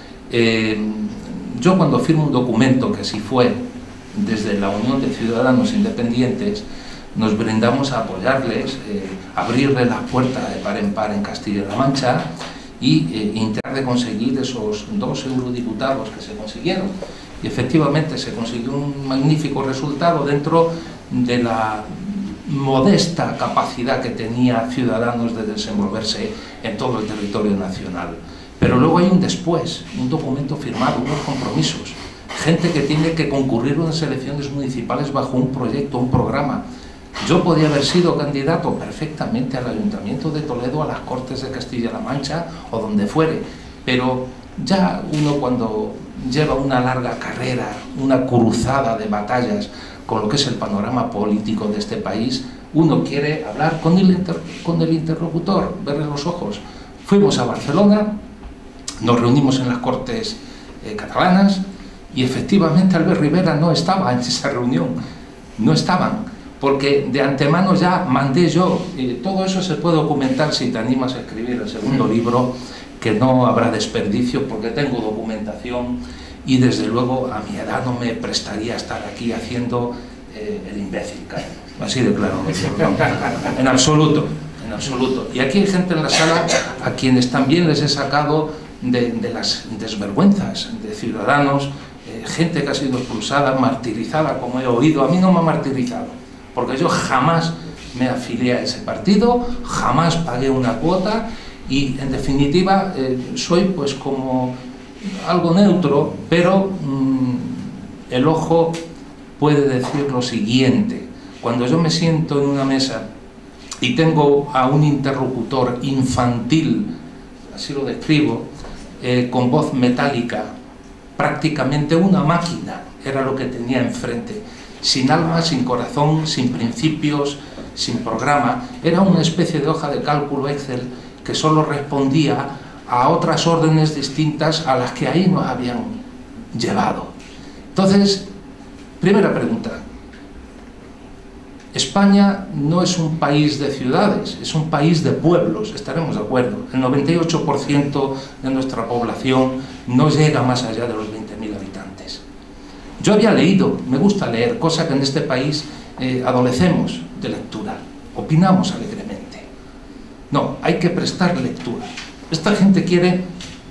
Yo cuando firmo un documento, que así fue, desde la Unión de Ciudadanos Independientes, nos brindamos a apoyarles, abrirles las puertas de par en par en Castilla-La Mancha y intentar de conseguir esos 2 eurodiputados que se consiguieron. Y efectivamente se consiguió un magnífico resultado dentro de la modesta capacidad que tenía Ciudadanos de desenvolverse en todo el territorio nacional. Pero luego hay un después, un documento firmado, unos compromisos, gente que tiene que concurrir a unas elecciones municipales bajo un proyecto, un programa. Yo podía haber sido candidato perfectamente al Ayuntamiento de Toledo, a las Cortes de Castilla-La Mancha o donde fuere, pero ya uno cuando lleva una larga carrera, una cruzada de batallas con lo que es el panorama político de este país, uno quiere hablar con el interlocutor, verle los ojos. Fuimos a Barcelona, nos reunimos en las Cortes catalanas y efectivamente Albert Rivera no estaba en esa reunión, no estaban, porque de antemano ya mandé yo, todo eso se puede documentar si te animas a escribir el segundo libro, que no habrá desperdicio porque tengo documentación y desde luego a mi edad no me prestaría estar aquí haciendo el imbécil, así de claro, no, en absoluto, en absoluto. Y aquí hay gente en la sala a quienes también les he sacado de las desvergüenzas de Ciudadanos, gente que ha sido expulsada, martirizada, como he oído. A mí no me ha martirizado, porque yo jamás me afilié a ese partido, jamás pagué una cuota y, en definitiva, soy pues como algo neutro, pero el ojo puede decir lo siguiente. Cuando yo me siento en una mesa y tengo a un interlocutor infantil, así lo describo, con voz metálica, prácticamente una máquina era lo que tenía enfrente, sin alma, sin corazón, sin principios, sin programa, era una especie de hoja de cálculo Excel que solo respondía a otras órdenes distintas a las que ahí nos habían llevado. Entonces, primera pregunta. España no es un país de ciudades, es un país de pueblos, estaremos de acuerdo. El 98% de nuestra población no llega más allá de los 20.000 habitantes. Yo había leído, me gusta leer, cosa que en este país adolecemos de lectura, opinamos alegremente. No, hay que prestar lectura. Esta gente quiere,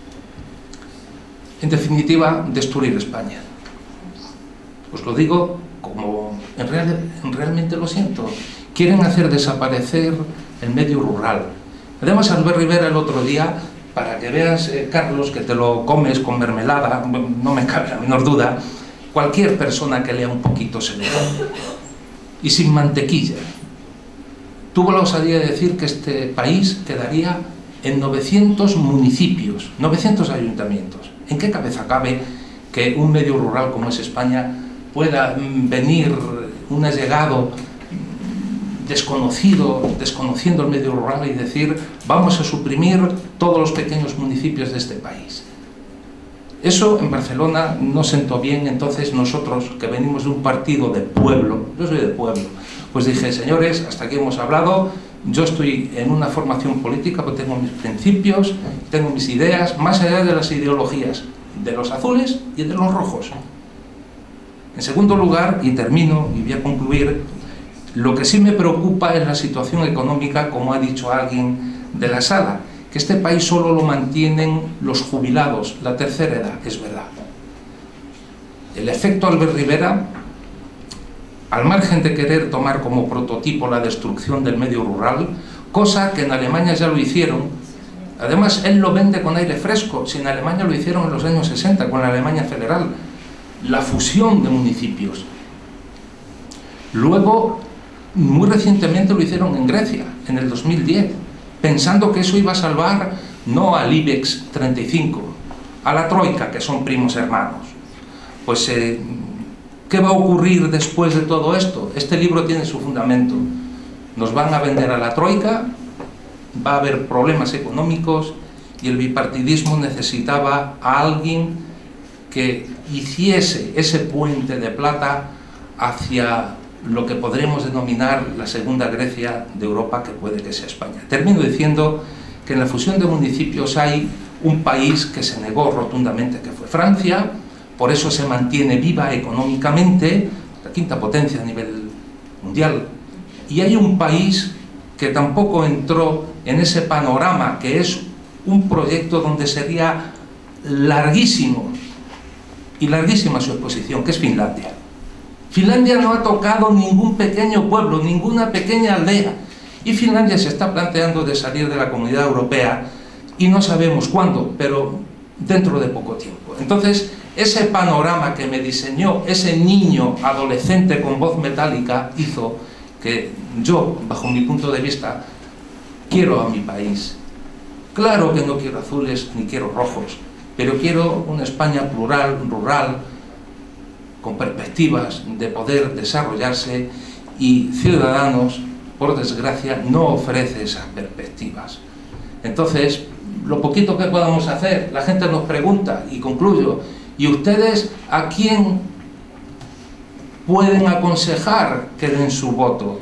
en definitiva, destruir España. Os lo digo como realmente lo siento. Quieren hacer desaparecer el medio rural. Además, Albert Rivera el otro día, para que veas, Carlos, que te lo comes con mermelada, no me cabe la menor duda, cualquier persona que lea un poquito se lo da. Y sin mantequilla. Tuvo la osadía de decir que este país quedaría en 900 municipios, 900 ayuntamientos. ¿En qué cabeza cabe que un medio rural como es España pueda venir un allegado desconociendo el medio rural y decir vamos a suprimir todos los pequeños municipios de este país? Eso en Barcelona no sentó bien. Entonces nosotros, que venimos de un partido de pueblo, yo soy de pueblo, pues dije, señores, hasta aquí hemos hablado, yo estoy en una formación política, porque tengo mis principios, tengo mis ideas, más allá de las ideologías de los azules y de los rojos. En segundo lugar, y termino y voy a concluir, lo que sí me preocupa es la situación económica, como ha dicho alguien de la sala, que este país solo lo mantienen los jubilados, la tercera edad, es verdad. El efecto Albert Rivera, al margen de querer tomar como prototipo la destrucción del medio rural, cosa que en Alemania ya lo hicieron. Además, él lo vende con aire fresco. Si en Alemania lo hicieron en los años 60, con la Alemania federal, la fusión de municipios. Luego, muy recientemente lo hicieron en Grecia, en el 2010, pensando que eso iba a salvar no al IBEX 35, a la Troika, que son primos hermanos. Pues, ¿qué va a ocurrir después de todo esto? Este libro tiene su fundamento. Nos van a vender a la Troika, va a haber problemas económicos y el bipartidismo necesitaba a alguien que hiciese ese puente de plata hacia lo que podremos denominar la segunda Grecia de Europa, que puede que sea España. Termino diciendo que en la fusión de municipios hay un país que se negó rotundamente, que fue Francia. Por eso se mantiene viva económicamente, la quinta potencia a nivel mundial. Y hay un país que tampoco entró en ese panorama, que es un proyecto donde sería larguísimo y larguísima su exposición, que es Finlandia. Finlandia no ha tocado ningún pequeño pueblo, ninguna pequeña aldea. Y Finlandia se está planteando de salir de la Comunidad Europea y no sabemos cuándo, pero dentro de poco tiempo. Entonces, ese panorama que me diseñó ese niño adolescente con voz metálica hizo que yo, bajo mi punto de vista, quiero a mi país. Claro que no quiero azules ni quiero rojos, pero quiero una España plural, rural, con perspectivas de poder desarrollarse, y Ciudadanos, por desgracia, no ofrece esas perspectivas. Entonces, lo poquito que podamos hacer, la gente nos pregunta, y concluyo, ¿y ustedes a quién pueden aconsejar que den su voto?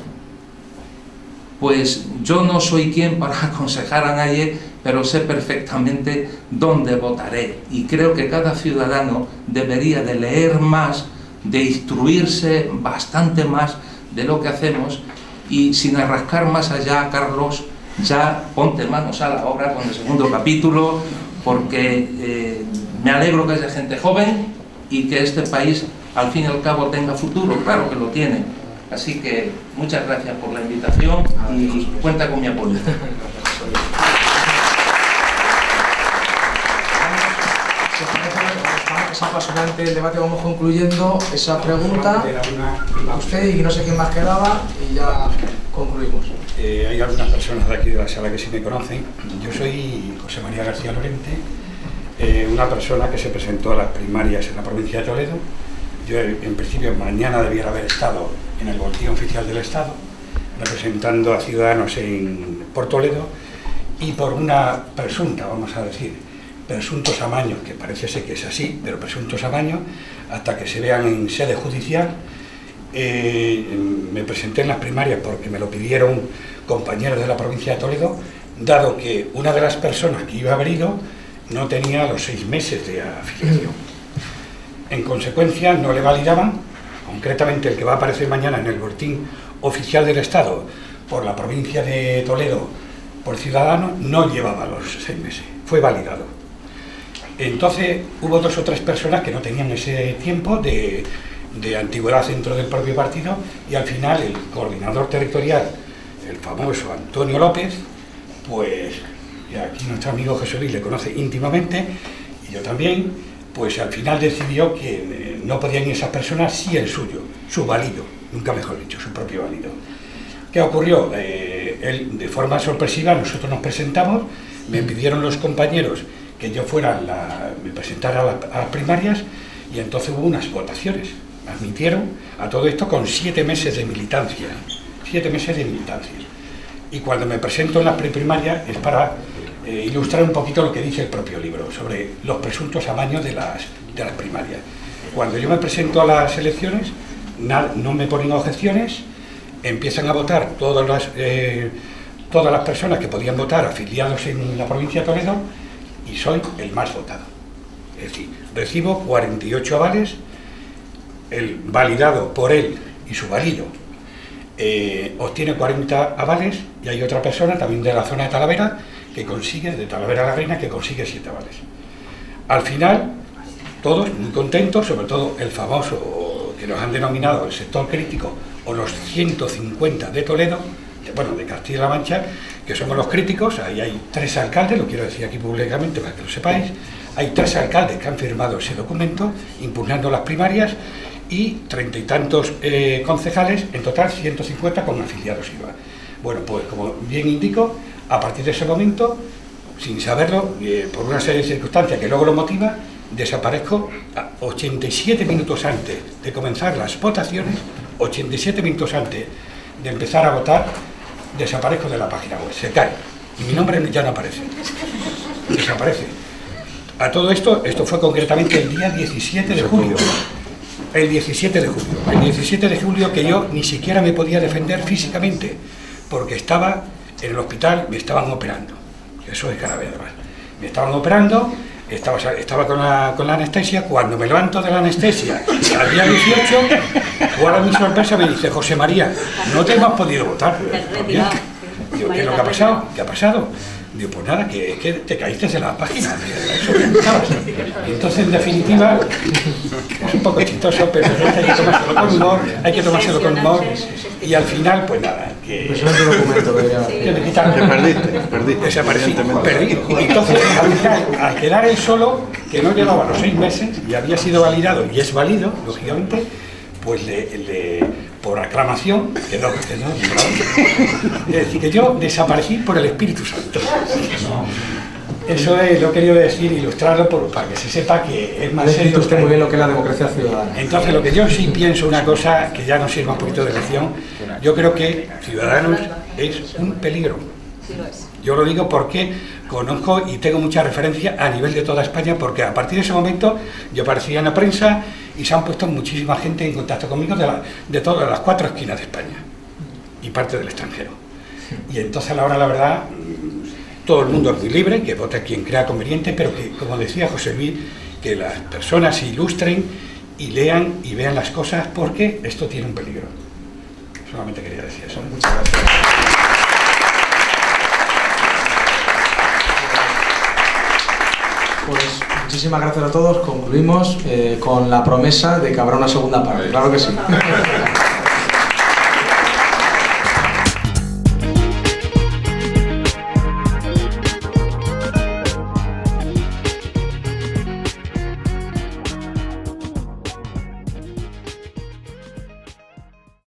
Pues yo no soy quien para aconsejar a nadie, pero sé perfectamente dónde votaré. Y creo que cada ciudadano debería de leer más, de instruirse bastante más de lo que hacemos, y sin arrascar más allá, Carlos, ya ponte manos a la obra con el segundo capítulo, porque me alegro que haya gente joven, y que este país al fin y al cabo tenga futuro. Claro que lo tiene. Así que muchas gracias por la invitación y cuenta con mi apoyo. Es apasionante el debate, vamos concluyendo esa pregunta a usted y no sé quién más quedaba y ya concluimos. Hay algunas personas de aquí de la sala que sí me conocen. Yo soy José María García Lorente, una persona que se presentó a las primarias en la provincia de Toledo. Yo en principio mañana debiera haber estado en el Boletín Oficial del Estado representando a Ciudadanos por Toledo, y por una presunta, vamos a decir, presuntos amaños, que parece ser que es así, pero presuntos amaños, hasta que se vean en sede judicial. Me presenté en las primarias porque me lo pidieron compañeros de la provincia de Toledo, dado que una de las personas que iba a haber ido no tenía los 6 meses de afiliación. En consecuencia, no le validaban, concretamente el que va a aparecer mañana en el Boletín Oficial del Estado por la provincia de Toledo, por Ciudadanos, no llevaba los 6 meses, fue validado. Entonces hubo 2 o 3 personas que no tenían ese tiempo de antigüedad dentro del propio partido, y al final el coordinador territorial, el famoso Antonio López, pues, y aquí nuestro amigo José Luis le conoce íntimamente, y yo también, pues al final decidió que no podían ir esas personas, sí el suyo, su válido, nunca mejor dicho, su propio válido. ¿Qué ocurrió? De forma sorpresiva nosotros nos presentamos, me pidieron los compañeros que yo me presentara a las primarias, y entonces hubo unas votaciones. Me admitieron a todo esto con 7 meses de militancia. 7 meses de militancia. Y cuando me presento en las preprimarias es para ilustrar un poquito lo que dice el propio libro sobre los presuntos amaños de las primarias. Cuando yo me presento a las elecciones, no me ponen objeciones, empiezan a votar todas las personas que podían votar afiliados en la provincia de Toledo, y soy el más votado. Es decir, recibo 48 avales, el validado por él y su valido obtiene 40 avales, y hay otra persona también de la zona de Talavera, de Talavera la Reina, que consigue 7 avales. Al final, todos muy contentos, sobre todo el famoso que nos han denominado el sector crítico, o los 150 de Toledo, de Castilla-La Mancha, que somos los críticos. Ahí hay 3 alcaldes, lo quiero decir aquí públicamente para que lo sepáis, hay 3 alcaldes que han firmado ese documento impugnando las primarias, y 30 y tantos concejales, en total 150 con afiliados IVA. Bueno, pues como bien indico, a partir de ese momento, sin saberlo, por una serie de circunstancias que luego lo motiva, desaparezco 87 minutos antes de comenzar las votaciones, 87 minutos antes de empezar a votar, desaparezco de la página web, se cae, y mi nombre ya no aparece, desaparece. A todo esto fue concretamente el día 17 de julio, el 17 de julio, que yo ni siquiera me podía defender físicamente, porque estaba en el hospital, me estaban operando, eso es grave además, me estaban operando, estaba con la anestesia. Cuando me levanto de la anestesia al día 18, ahora mi sorpresa me dice: José María, no te hemos podido votar. Digo, ¿qué es lo que ha pasado? ¿Qué ha pasado? Digo, pues nada, que te caíste de la página. Eso que estabas. Entonces, en definitiva, es un poco chistoso, pero hay que tomárselo con humor, y al final, pues nada, que me quitaron. Te perdiste. Desaparecí, perdí. Entonces, al final, al quedar él solo, que no llevaba los 6 meses, y había sido validado, y es válido, lógicamente, pues por aclamación quedó. Es decir, que yo desaparecí por el Espíritu Santo. Eso lo he querido decir, ilustrarlo para que se sepa que es más serio. Usted muy bien lo que es la democracia ciudadana. Entonces, lo que yo sí pienso, una cosa que ya nos sirva un poquito de lección, yo creo que Ciudadanos es un peligro. Yo lo digo porque conozco y tengo mucha referencia a nivel de toda España, porque a partir de ese momento yo aparecía en la prensa y se han puesto muchísima gente en contacto conmigo de todas las 4 esquinas de España y parte del extranjero. Y entonces, a la hora la verdad, todo el mundo es muy libre, que vote quien crea conveniente, pero que, como decía José Luis, que las personas se ilustren y lean y vean las cosas, porque esto tiene un peligro. Solamente quería decir eso. Muchas gracias. Pues Muchísimas gracias a todos. Concluimos con la promesa de que habrá una segunda parte. Claro que sí.